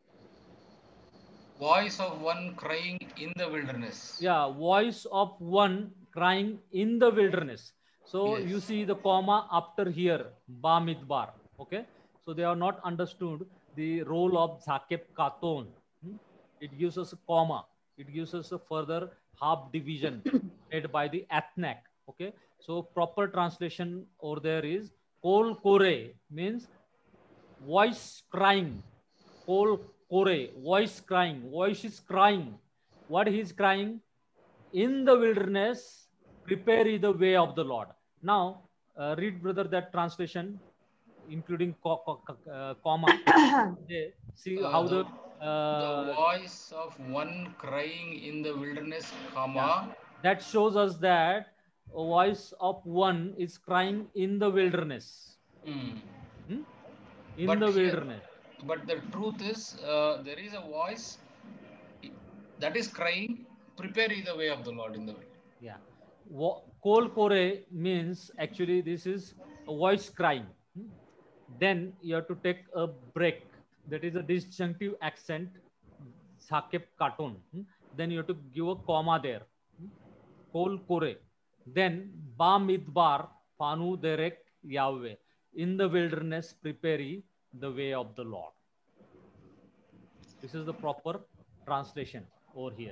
Voice of one crying in the wilderness. Yeah, voice of one crying in the wilderness. So you Yes. see the comma after here, Ba Midbar. Okay, so they are not understood the role of Zakep Katon. Hmm? It gives us a comma. It gives us a further half division made by the Athnak. Okay, so proper translation over there is Kol Kore means voice crying. Kol Kore, voice crying. Voice is crying. What he is crying? In the wilderness, prepare ye the way of the Lord. Now, uh, read, brother, that translation, including co- co- co- uh, comma. Okay, see Uh, how the, the uh, the voice of one crying in the wilderness, yeah, comma. that shows us that a voice of one is crying in the wilderness. Hmm. Hmm? In But the here, wilderness. but the truth is, uh, there is a voice that is crying, prepare ye the way of the Lord in the wilderness. Yeah. Wo- Kol Kore means actually this is a voice crying. Hmm? Then you have to take a break. That is a disjunctive accent, Zakep Katun. Hmm? Then you have to give a comma there. Hmm? Kol Kore. Then Ba Midbar, Panu Derek Yahweh. In the wilderness, prepare ye the way of the Lord. This is the proper translation over here.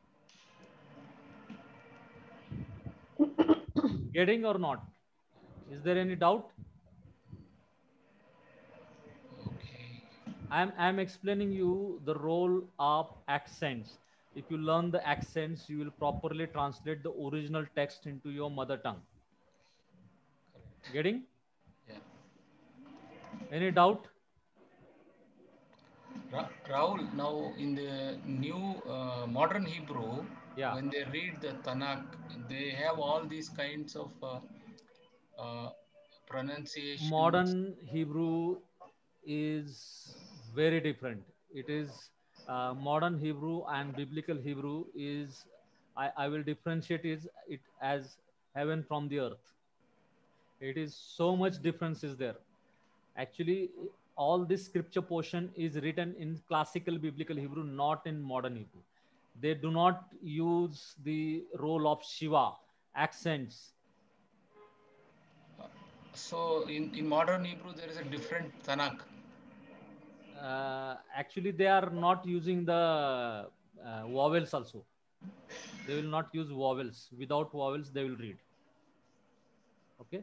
Getting or not? Is there any doubt? Okay. I'm, I'm explaining you the role of accents. If you learn the accents, you will properly translate the original text into your mother tongue. Getting? Yeah. Any doubt? Ra- Rahul, now in the new uh, modern Hebrew, Yeah. when they read the Tanakh, they have all these kinds of uh, uh, pronunciations. Modern Hebrew is very different. It is uh, modern Hebrew and biblical Hebrew is, I, I will differentiate is it as heaven from the earth. It is so much difference is there. Actually, all this scripture portion is written in classical biblical Hebrew, not in modern Hebrew. They do not use the role of Shiva, accents. So in, in modern Hebrew, there is a different Tanakh. Uh, actually, they are not using the uh, vowels also. They will not use vowels. Without vowels, they will read. Okay.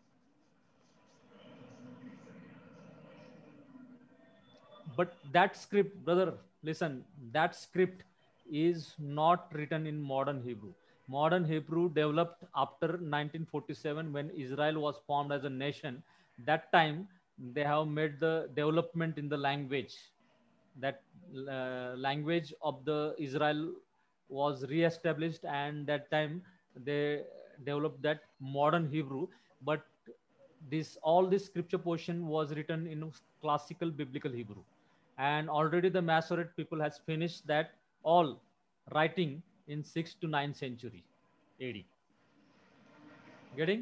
But that script, brother, listen, that script is not written in modern Hebrew. Modern Hebrew developed after nineteen forty-seven when Israel was formed as a nation. That time they have made the development in the language. That uh, language of the Israel was re-established, and that time they developed that modern Hebrew. But this all this scripture portion was written in classical biblical Hebrew, and already the Masoret people has finished that all writing in sixth to ninth century A D. Getting?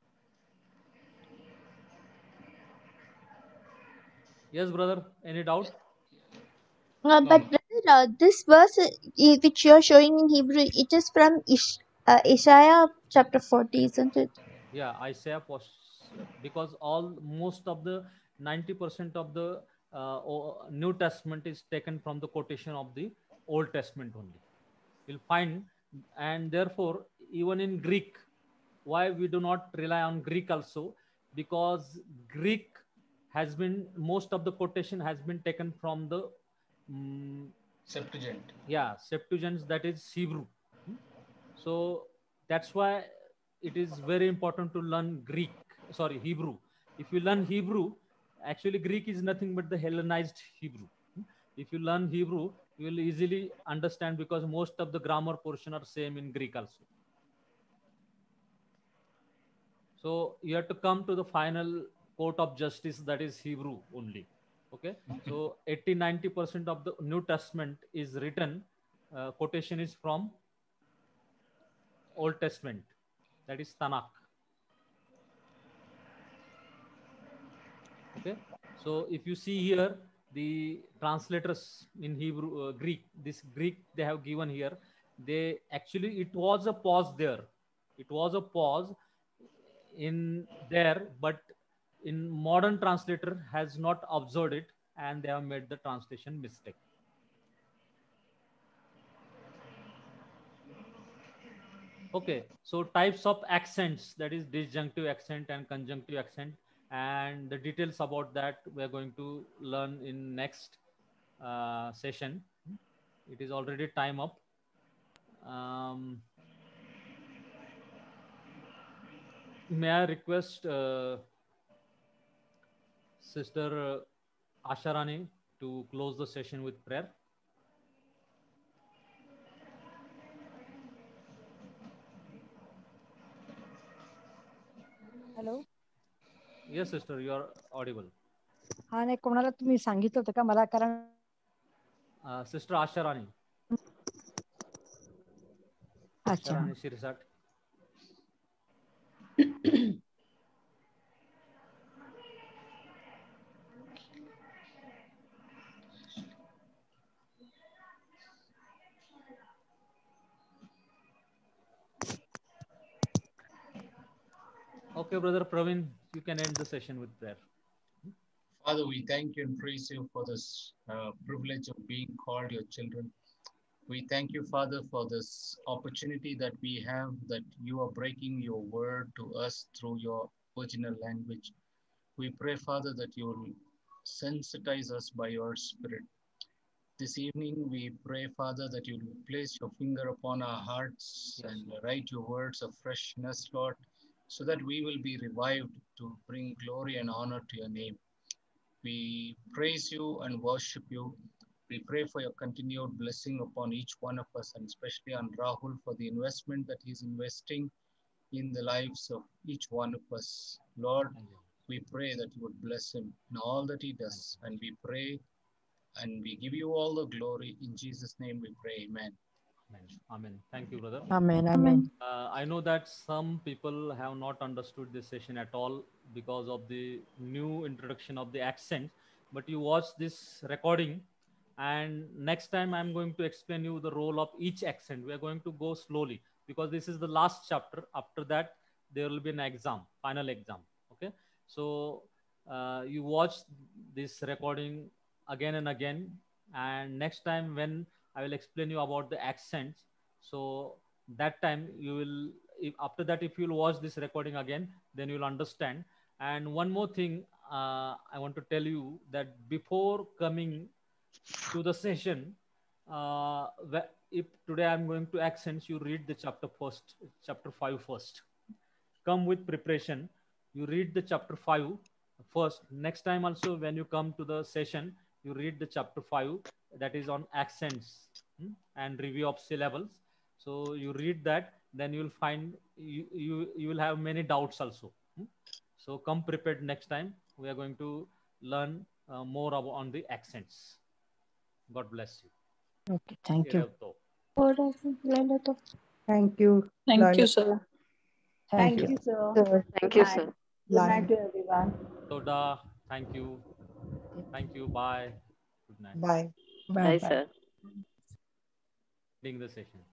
Yes, brother. Any doubt? Uh, No, but no. brother, uh, this verse uh, i- which you are showing in Hebrew, it is from Ish, uh, Isaiah chapter forty, isn't it? Yeah, Isaiah pos- because all most of the ninety percent of the uh, O- New Testament is taken from the quotation of the Old Testament only. You'll find, and therefore even in Greek. Why we do not rely on Greek also? Because Greek has been, most of the quotation has been taken from the um, Septuagint. yeah, Septuagint, that is Hebrew. Hmm? So that's why it is very important to learn Greek, sorry, Hebrew. If you learn Hebrew, actually Greek is nothing but the Hellenized Hebrew. Hmm? If you learn Hebrew, you will easily understand, because most of the grammar portion are same in Greek also. So you have to come to the final court of justice, that is Hebrew only. Okay. So eighty, ninety percent of the New Testament is written, uh, quotation is from Old Testament, that is Tanakh. Okay. So if you see here, the translators in Hebrew, uh, Greek, this Greek they have given here, they actually, it was a pause there. It was a pause in there, but in modern translator has not observed it, and they have made the translation mistake. Okay, so types of accents, that is disjunctive accent and conjunctive accent, and the details about that we are going to learn in next uh, session. It is already time up. Um, may I request uh, Sister Asharani to close the session with prayer? Hello. Yes, sister, you are audible. हा नाही, कोणाला तुम्ही सांगितलं होतं का मला? कारण Uh, Sister Asharani. अच्छा. Asharani Shirsat. Okay, Brother Praveen, you can end the session with prayer. Father, we thank you and praise you for this uh, privilege of being called your children. We thank you, Father, for this opportunity that we have, that you are breaking your word to us through your original language. We pray, Father, that you will sensitize us by your Spirit. This evening, we pray, Father, that you will place your finger upon our hearts Yes, and Lord. write your words of freshness, Lord, so that we will be revived to bring glory and honor to your name. We praise you and worship you. We pray for your continued blessing upon each one of us, and especially on Rahul for the investment that he's investing in the lives of each one of us. Lord, Thank you. we pray that you would bless him in all that he does. And we pray and we give you all the glory. In Jesus' name we pray. Amen. Amen. Amen. Thank you, brother. Amen amen. Uh, I know that some people have not understood this session at all because of the new introduction of the accent, but you watch this recording, and next time I'm going to explain you the role of each accent. We are going to go slowly because this is the last chapter. After that, there will be an exam, final exam. Okay. So uh, you watch this recording again and again, and next time when I will explain you about the accents, so that time you will, if, after that if you'll watch this recording again, then you'll understand. And one more thing, uh, I want to tell you that before coming to the session, uh, wh- if today I'm going to accents, you read the chapter first, chapter five first. Come with preparation. You read the chapter five first. Next time also, when you come to the session, you read the chapter five, that is on accents, hmm, and review of syllables. So you read that, then you will find you you, you will have many doubts also. Hmm. So come prepared next time. We are going to learn uh, more about on the accents. God bless you. Okay, thank you. Irevto. Thank you. Thank Learn you, it. sir. Thank Thank you. you, sir. तर Thank Good you, night. sir. Good night Learn. to everyone. Toda. Thank you. Thank you. Bye. Good night. Bye. Bye Bye, bye. sir. Ending the session.